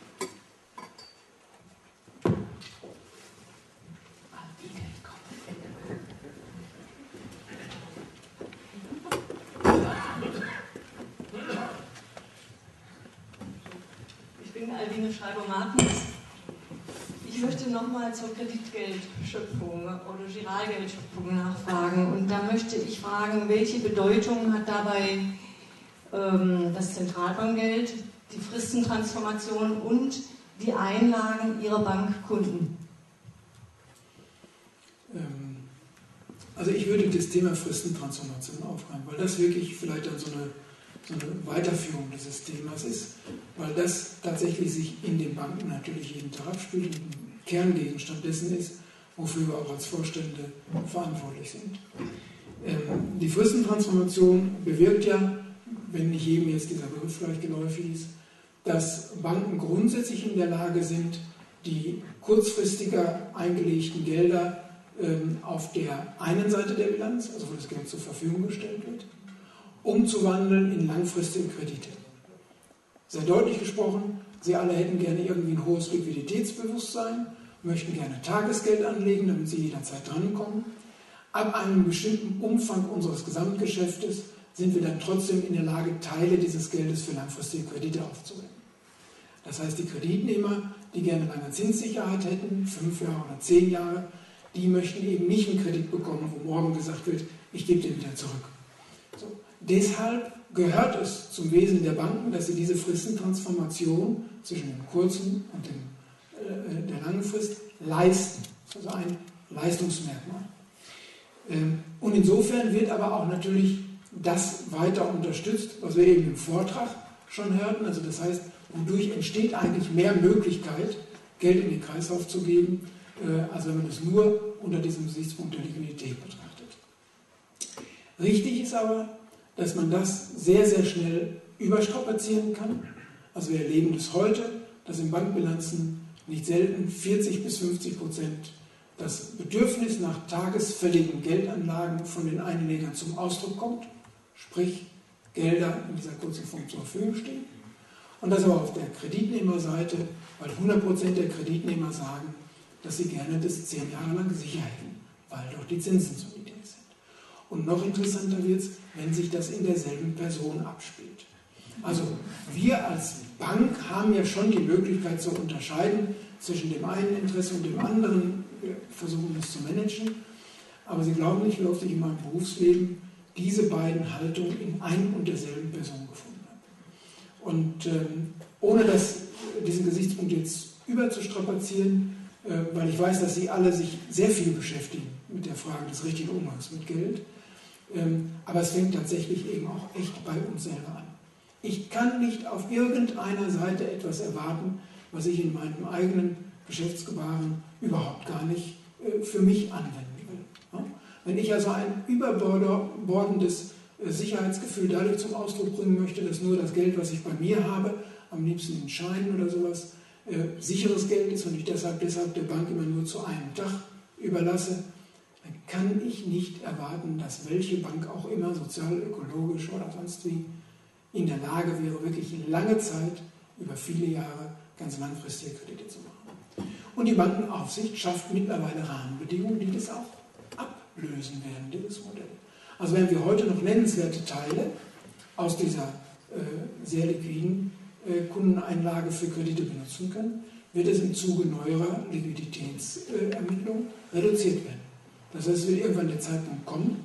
Albine Schreiber-Martens. Ich möchte nochmal zur Kreditgeldschöpfung oder Giralgeldschöpfung nachfragen. Und da möchte ich fragen, welche Bedeutung hat dabei ähm, das Zentralbankgeld, die Fristentransformation und die Einlagen Ihrer Bankkunden?
Ähm, also ich würde das Thema Fristentransformation aufgreifen, weil das wirklich vielleicht dann so eine so eine Weiterführung dieses Themas ist, weil das tatsächlich sich in den Banken natürlich jeden Tag abspielt und ein Kerngegenstand dessen ist, wofür wir auch als Vorstände verantwortlich sind. Ähm, die Fristentransformation bewirkt ja, wenn nicht jedem jetzt dieser Begriff vielleicht geläufig ist, dass Banken grundsätzlich in der Lage sind, die kurzfristiger eingelegten Gelder ähm, auf der einen Seite der Bilanz, also wo das Geld zur Verfügung gestellt wird, umzuwandeln in langfristige Kredite. Sehr deutlich gesprochen, Sie alle hätten gerne irgendwie ein hohes Liquiditätsbewusstsein, möchten gerne Tagesgeld anlegen, damit Sie jederzeit drankommen. Ab einem bestimmten Umfang unseres Gesamtgeschäftes sind wir dann trotzdem in der Lage, Teile dieses Geldes für langfristige Kredite aufzuwenden. Das heißt, die Kreditnehmer, die gerne lange Zinssicherheit hätten, fünf Jahre oder zehn Jahre, die möchten eben nicht einen Kredit bekommen, wo morgen gesagt wird, ich gebe den wieder zurück. So. Deshalb gehört es zum Wesen der Banken, dass sie diese Fristentransformation zwischen dem kurzen und dem, äh, der langen Frist leisten. Das ist also ein Leistungsmerkmal. Ähm, und insofern wird aber auch natürlich das weiter unterstützt, was wir eben im Vortrag schon hörten. Also das heißt, wodurch entsteht eigentlich mehr Möglichkeit, Geld in den Kreislauf zu geben, äh, als wenn man es nur unter diesem Gesichtspunkt der Liquidität betrachtet. Richtig ist aber, dass man das sehr, sehr schnell überstrapazieren kann. Also wir erleben das heute, dass in Bankbilanzen nicht selten vierzig bis fünfzig Prozent das Bedürfnis nach tagesfälligen Geldanlagen von den Einlegern zum Ausdruck kommt, sprich Gelder in dieser kurzen Form zur Verfügung stehen. Und das aber auf der Kreditnehmerseite, weil hundert Prozent der Kreditnehmer sagen, dass sie gerne das zehn Jahre lang sicher hätten, weil doch die Zinsen so niedrig sind. Und noch interessanter wird es, wenn sich das in derselben Person abspielt. Also wir als Bank haben ja schon die Möglichkeit zu unterscheiden zwischen dem einen Interesse und dem anderen. Wir versuchen das zu managen. Aber Sie glauben nicht, wie oft ich in meinem Berufsleben diese beiden Haltungen in ein und derselben Person gefunden habe. Und ähm, ohne das, diesen Gesichtspunkt jetzt überzustrapazieren, äh, weil ich weiß, dass Sie alle sich sehr viel beschäftigen mit der Frage des richtigen Umgangs mit Geld. Ähm, aber es fängt tatsächlich eben auch echt bei uns selber an. Ich kann nicht auf irgendeiner Seite etwas erwarten, was ich in meinem eigenen Geschäftsgebaren überhaupt gar nicht äh, für mich anwenden will. Ja? Wenn ich also ein überbordendes äh, Sicherheitsgefühl dadurch zum Ausdruck bringen möchte, dass nur das Geld, was ich bei mir habe, am liebsten in Scheinen oder sowas, äh, sicheres Geld ist und ich deshalb, deshalb der Bank immer nur zu einem Tag überlasse, dann kann ich nicht erwarten, dass welche Bank auch immer, sozial, ökologisch oder sonst wie, in der Lage wäre, wirklich lange Zeit, über viele Jahre, ganz langfristige Kredite zu machen. Und die Bankenaufsicht schafft mittlerweile Rahmenbedingungen, die das auch ablösen werden, dieses Modell. Also wenn wir heute noch nennenswerte Teile aus dieser äh, sehr liquiden äh, Kundeneinlage für Kredite benutzen können, wird es im Zuge neuerer Liquiditätsermittlungen äh, reduziert werden. Das heißt, es wird irgendwann der Zeitpunkt kommen,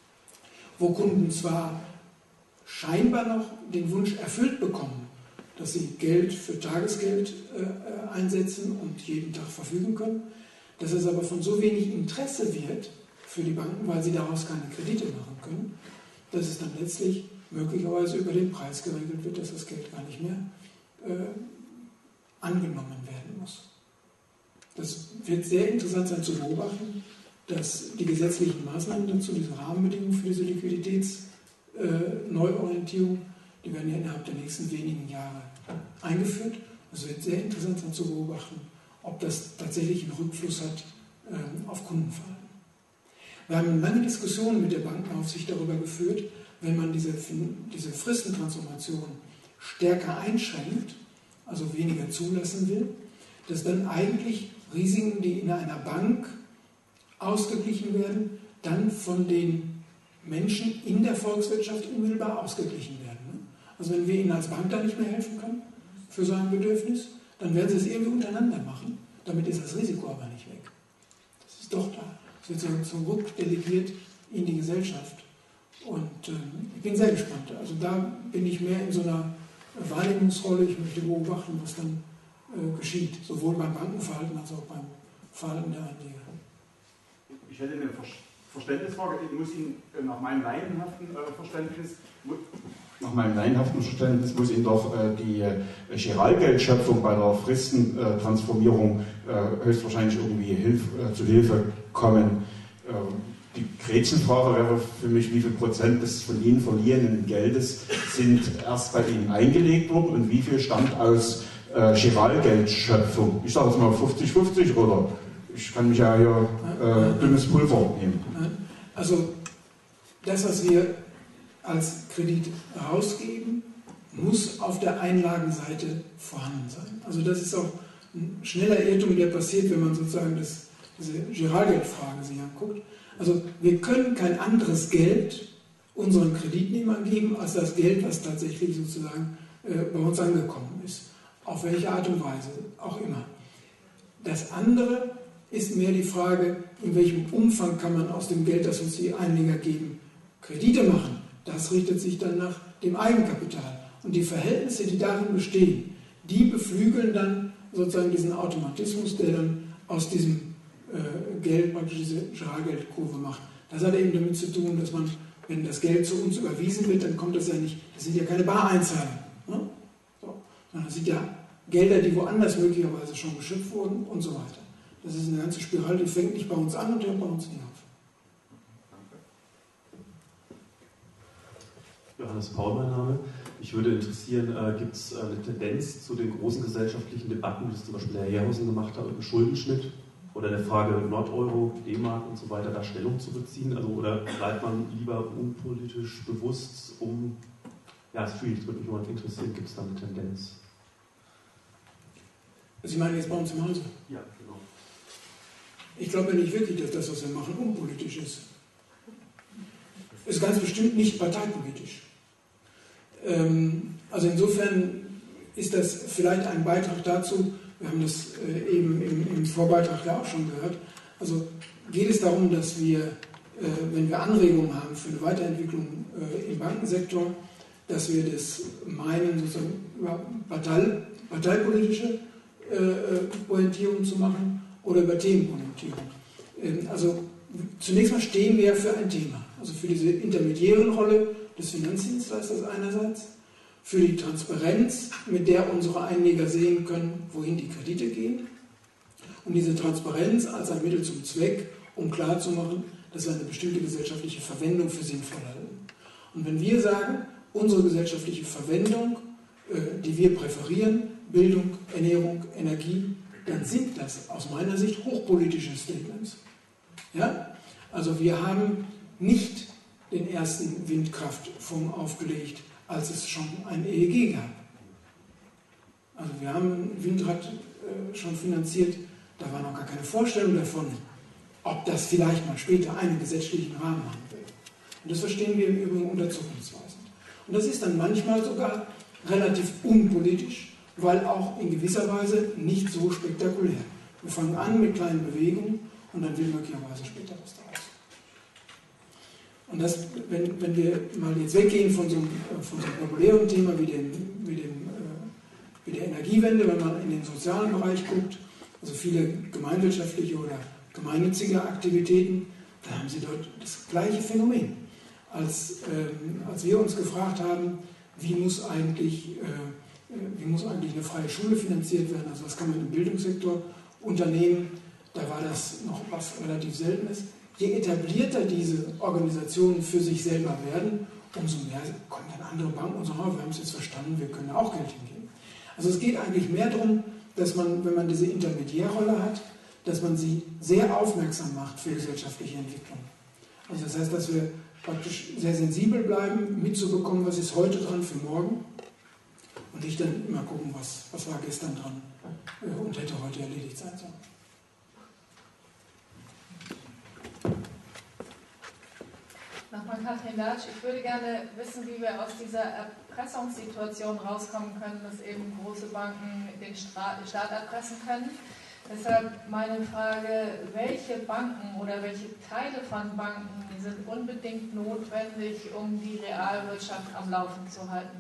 wo Kunden zwar scheinbar noch den Wunsch erfüllt bekommen, dass sie Geld für Tagesgeld äh, einsetzen und jeden Tag verfügen können, dass es aber von so wenig Interesse wird für die Banken, weil sie daraus keine Kredite machen können, dass es dann letztlich möglicherweise über den Preis geregelt wird, dass das Geld gar nicht mehr äh, angenommen werden muss. Das wird sehr interessant sein zu beobachten, dass die gesetzlichen Maßnahmen dazu, diese Rahmenbedingungen für diese Liquiditätsneuorientierung, die werden ja innerhalb der nächsten wenigen Jahre eingeführt. Es wird sehr interessant sein zu beobachten, ob das tatsächlich einen Rückfluss hat äh, auf Kundenverhalten. Wir haben lange Diskussionen mit der Bankenaufsicht darüber geführt, wenn man diese, diese Fristentransformation stärker einschränkt, also weniger zulassen will, dass dann eigentlich Risiken, die in einer Bank ausgeglichen werden, dann von den Menschen in der Volkswirtschaft unmittelbar ausgeglichen werden. Also wenn wir ihnen als Bank da nicht mehr helfen können für so ein Bedürfnis, dann werden sie es irgendwie untereinander machen. Damit ist das Risiko aber nicht weg. Das ist doch da. Es wird so zurückdelegiert in die Gesellschaft. Und äh, ich bin sehr gespannt. Also da bin ich mehr in so einer Wahrnehmungsrolle. Ich möchte beobachten, was dann äh, geschieht. Sowohl beim Bankenverhalten als auch beim Verhalten der Anleger.
Ich hätte eine Verständnisfrage. Ich muss Ihnen nach meinem laienhaften äh, Verständnis, nach meinem laienhaften Verständnis muss Ihnen doch äh, die äh, Giralgeldschöpfung bei der Fristentransformierung äh, höchstwahrscheinlich irgendwie Hilf, äh, zu Hilfe kommen. Äh, die Gretchenfrage wäre für mich, wie viel Prozent des von Ihnen verliehenen Geldes sind erst bei Ihnen eingelegt worden und wie viel stammt aus äh, Giralgeldschöpfung? Ich sage jetzt mal fünfzig fünfzig oder ich kann mich ja hier äh, dünnes Pulver nehmen.
Also das, was wir als Kredit rausgeben, muss auf der Einlagenseite vorhanden sein. Also das ist auch ein schneller Irrtum, der passiert, wenn man sozusagen das, diese Giralgeldfrage sich anguckt. Also wir können kein anderes Geld unseren Kreditnehmern geben, als das Geld, was tatsächlich sozusagen äh, bei uns angekommen ist. Auf welche Art und Weise auch immer. Das andere ist mehr die Frage, in welchem Umfang kann man aus dem Geld, das uns die Einleger geben, Kredite machen. Das richtet sich dann nach dem Eigenkapital. Und die Verhältnisse, die darin bestehen, die beflügeln dann sozusagen diesen Automatismus, der dann aus diesem äh, Geld praktisch diese Giralgeldkurve macht. Das hat eben damit zu tun, dass man, wenn das Geld zu uns überwiesen wird, dann kommt das ja nicht, das sind ja keine Bareinzahlungen, ne? So, sondern das sind ja Gelder, die woanders möglicherweise schon geschöpft wurden und so weiter. Das ist eine ganze Spirale, die fängt nicht bei uns an und hört bei uns nie auf.
Johannes Paul, mein Name. Mich würde interessieren, äh, gibt es äh, eine Tendenz zu den großen gesellschaftlichen Debatten, die zum Beispiel Herr Herrhausen gemacht hat, mit dem Schuldenschnitt oder der Frage Nordeuro, D-Mark und so weiter, da Stellung zu beziehen? Also, oder bleibt man lieber unpolitisch bewusst, um, ja, es ist schwierig, es würde mich jemand interessieren, gibt es da eine Tendenz?
Sie meinen jetzt bei uns im Hause?
Ja, genau.
Ich glaube nicht wirklich, dass das, was wir machen, unpolitisch ist. Ist ganz bestimmt nicht parteipolitisch. Ähm, also insofern ist das vielleicht ein Beitrag dazu, wir haben das äh, eben im, im Vorbeitrag ja auch schon gehört, also geht es darum, dass wir, äh, wenn wir Anregungen haben für eine Weiterentwicklung äh, im Bankensektor, dass wir das meinen, sozusagen über Partei, parteipolitische äh, Orientierung zu machen oder über Themenorientierung. Ähm, also zunächst mal stehen wir für ein Thema, also für diese intermediäre Rolle des Finanzdienstleisters einerseits, für die Transparenz, mit der unsere Einleger sehen können, wohin die Kredite gehen, und diese Transparenz als ein Mittel zum Zweck, um klarzumachen, dass wir eine bestimmte gesellschaftliche Verwendung für sinnvoll halten. Und wenn wir sagen, unsere gesellschaftliche Verwendung, äh, die wir präferieren, Bildung, Ernährung, Energie, dann sind das aus meiner Sicht hochpolitische Statements. Ja? Also wir haben nicht den ersten Windkraftfonds aufgelegt, als es schon ein E E G gab. Also wir haben Windrad äh, schon finanziert, da war noch gar keine Vorstellung davon, ob das vielleicht mal später einen gesetzlichen Rahmen haben wird. Und das verstehen wir im Übrigen unter zukunftsweisend. Und das ist dann manchmal sogar relativ unpolitisch, weil auch in gewisser Weise nicht so spektakulär. Wir fangen an mit kleinen Bewegungen und dann will möglicherweise später was daraus. Und das, wenn, wenn wir mal jetzt weggehen von so einem, von so einem populären Thema wie, dem, wie, dem, äh, wie der Energiewende, wenn man in den sozialen Bereich guckt, also viele gemeinwirtschaftliche oder gemeinnützige Aktivitäten, da haben Sie dort das gleiche Phänomen. Als, ähm, als wir uns gefragt haben, wie muss eigentlich, äh, wie muss eigentlich eine freie Schule finanziert werden, also was kann man im Bildungssektor unternehmen, da war das noch was relativ Seltenes. Je etablierter diese Organisationen für sich selber werden, umso mehr kommen dann andere Banken und sagen, oh, wir haben es jetzt verstanden, wir können auch Geld hingeben. Also es geht eigentlich mehr darum, dass man, wenn man diese Intermediärrolle hat, dass man sie sehr aufmerksam macht für gesellschaftliche Entwicklung. Also das heißt, dass wir praktisch sehr sensibel bleiben, mitzubekommen, was ist heute dran für morgen und nicht dann immer gucken, was, was war gestern dran und hätte heute erledigt sein sollen.
Nochmal Katrin Latsch, ich würde gerne wissen, wie wir aus dieser Erpressungssituation rauskommen können, dass eben große Banken den Staat erpressen können. Deshalb meine Frage, welche Banken oder welche Teile von Banken sind unbedingt notwendig, um die Realwirtschaft am Laufen zu halten?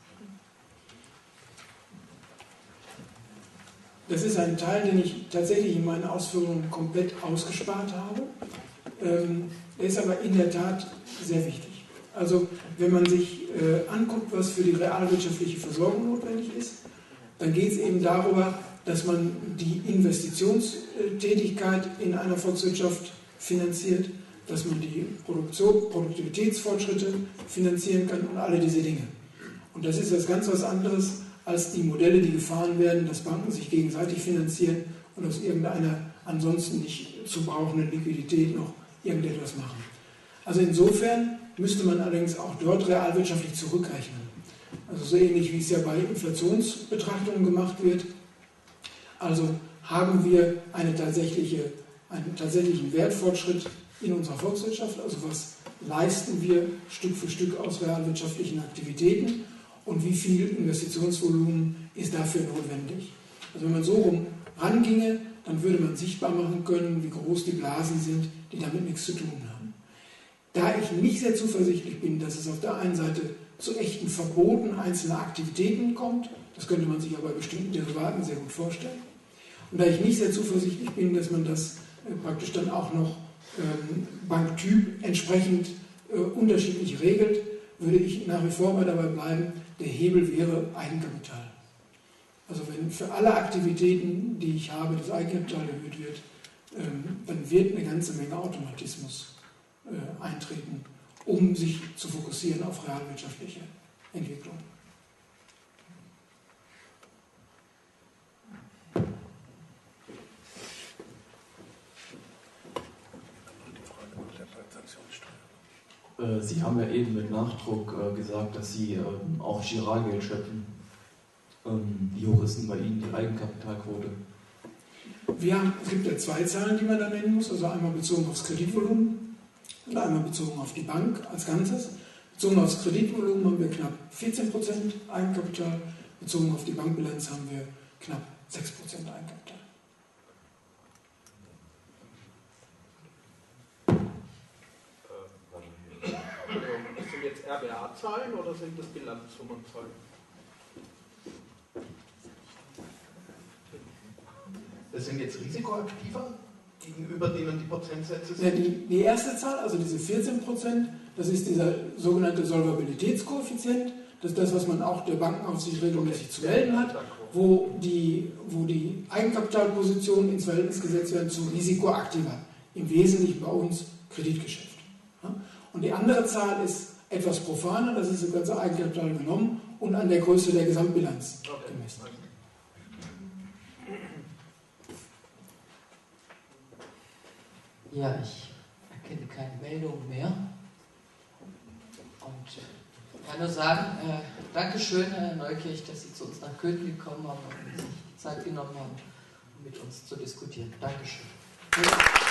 Das ist ein Teil, den ich tatsächlich in meinen Ausführungen komplett ausgespart habe. Ähm, er ist aber in der Tat sehr wichtig. Also wenn man sich äh, anguckt, was für die realwirtschaftliche Versorgung notwendig ist, dann geht es eben darüber, dass man die Investitionstätigkeit in einer Volkswirtschaft finanziert, dass man die Produktion, Produktivitätsfortschritte finanzieren kann und alle diese Dinge. Und das ist jetzt ganz was anderes als die Modelle, die gefahren werden, dass Banken sich gegenseitig finanzieren und aus irgendeiner ansonsten nicht zu brauchenden Liquidität noch irgendetwas machen. Also insofern müsste man allerdings auch dort realwirtschaftlich zurückrechnen. Also so ähnlich wie es ja bei Inflationsbetrachtungen gemacht wird. Also haben wir eine tatsächliche, einen tatsächlichen Wertfortschritt in unserer Volkswirtschaft, also was leisten wir Stück für Stück aus realwirtschaftlichen Aktivitäten und wie viel Investitionsvolumen ist dafür notwendig. Also wenn man so rum ranginge, dann würde man sichtbar machen können, wie groß die Blasen sind, die damit nichts zu tun haben. Da ich nicht sehr zuversichtlich bin, dass es auf der einen Seite zu echten Verboten einzelner Aktivitäten kommt, das könnte man sich aber bei bestimmten Derivaten sehr gut vorstellen, und da ich nicht sehr zuversichtlich bin, dass man das äh, praktisch dann auch noch ähm, Banktyp entsprechend äh, unterschiedlich regelt, würde ich nach wie vor dabei bleiben, der Hebel wäre Eigenkapital. Also wenn für alle Aktivitäten, die ich habe, das Eigenkapital erhöht wird, ähm, dann wird eine ganze Menge Automatismus äh, eintreten, um sich zu fokussieren auf realwirtschaftliche Entwicklung.
Sie haben ja eben mit Nachdruck gesagt, dass Sie auch Giralgeld schöpfen. Wie hoch ist denn bei Ihnen die Eigenkapitalquote?
Wir haben, es gibt ja zwei Zahlen, die man da nennen muss, also einmal bezogen aufs Kreditvolumen und einmal bezogen auf die Bank als Ganzes. Bezogen aufs Kreditvolumen haben wir knapp vierzehn Prozent Eigenkapital, bezogen auf die Bankbilanz haben wir knapp sechs Prozent Eigenkapital.
Das sind jetzt R B A-Zahlen oder sind das Bilanzsummenzahlen? Das sind jetzt risikoaktiver gegenüber denen die Prozentsätze sind?
Ja, die, die erste Zahl, also diese vierzehn Prozent, das ist dieser sogenannte Solvabilitätskoeffizient. Das ist das, was man auch der Bankenaufsicht regelmäßig zu melden hat, wo die, wo die Eigenkapitalpositionen ins Verhältnis gesetzt werden zu risikoaktiver. Im Wesentlichen bei uns Kreditgeschäft. Und die andere Zahl ist etwas profaner, das ist das ganze Eigenkapital genommen und an der Größe der Gesamtbilanz gemessen.
Ja, ich erkenne keine Meldungen mehr. Und ich kann nur sagen, äh, Dankeschön, Herr Neukirch, dass Sie zu uns nach Köthen gekommen haben und sich die Zeit genommen haben, um mit uns zu diskutieren. Dankeschön.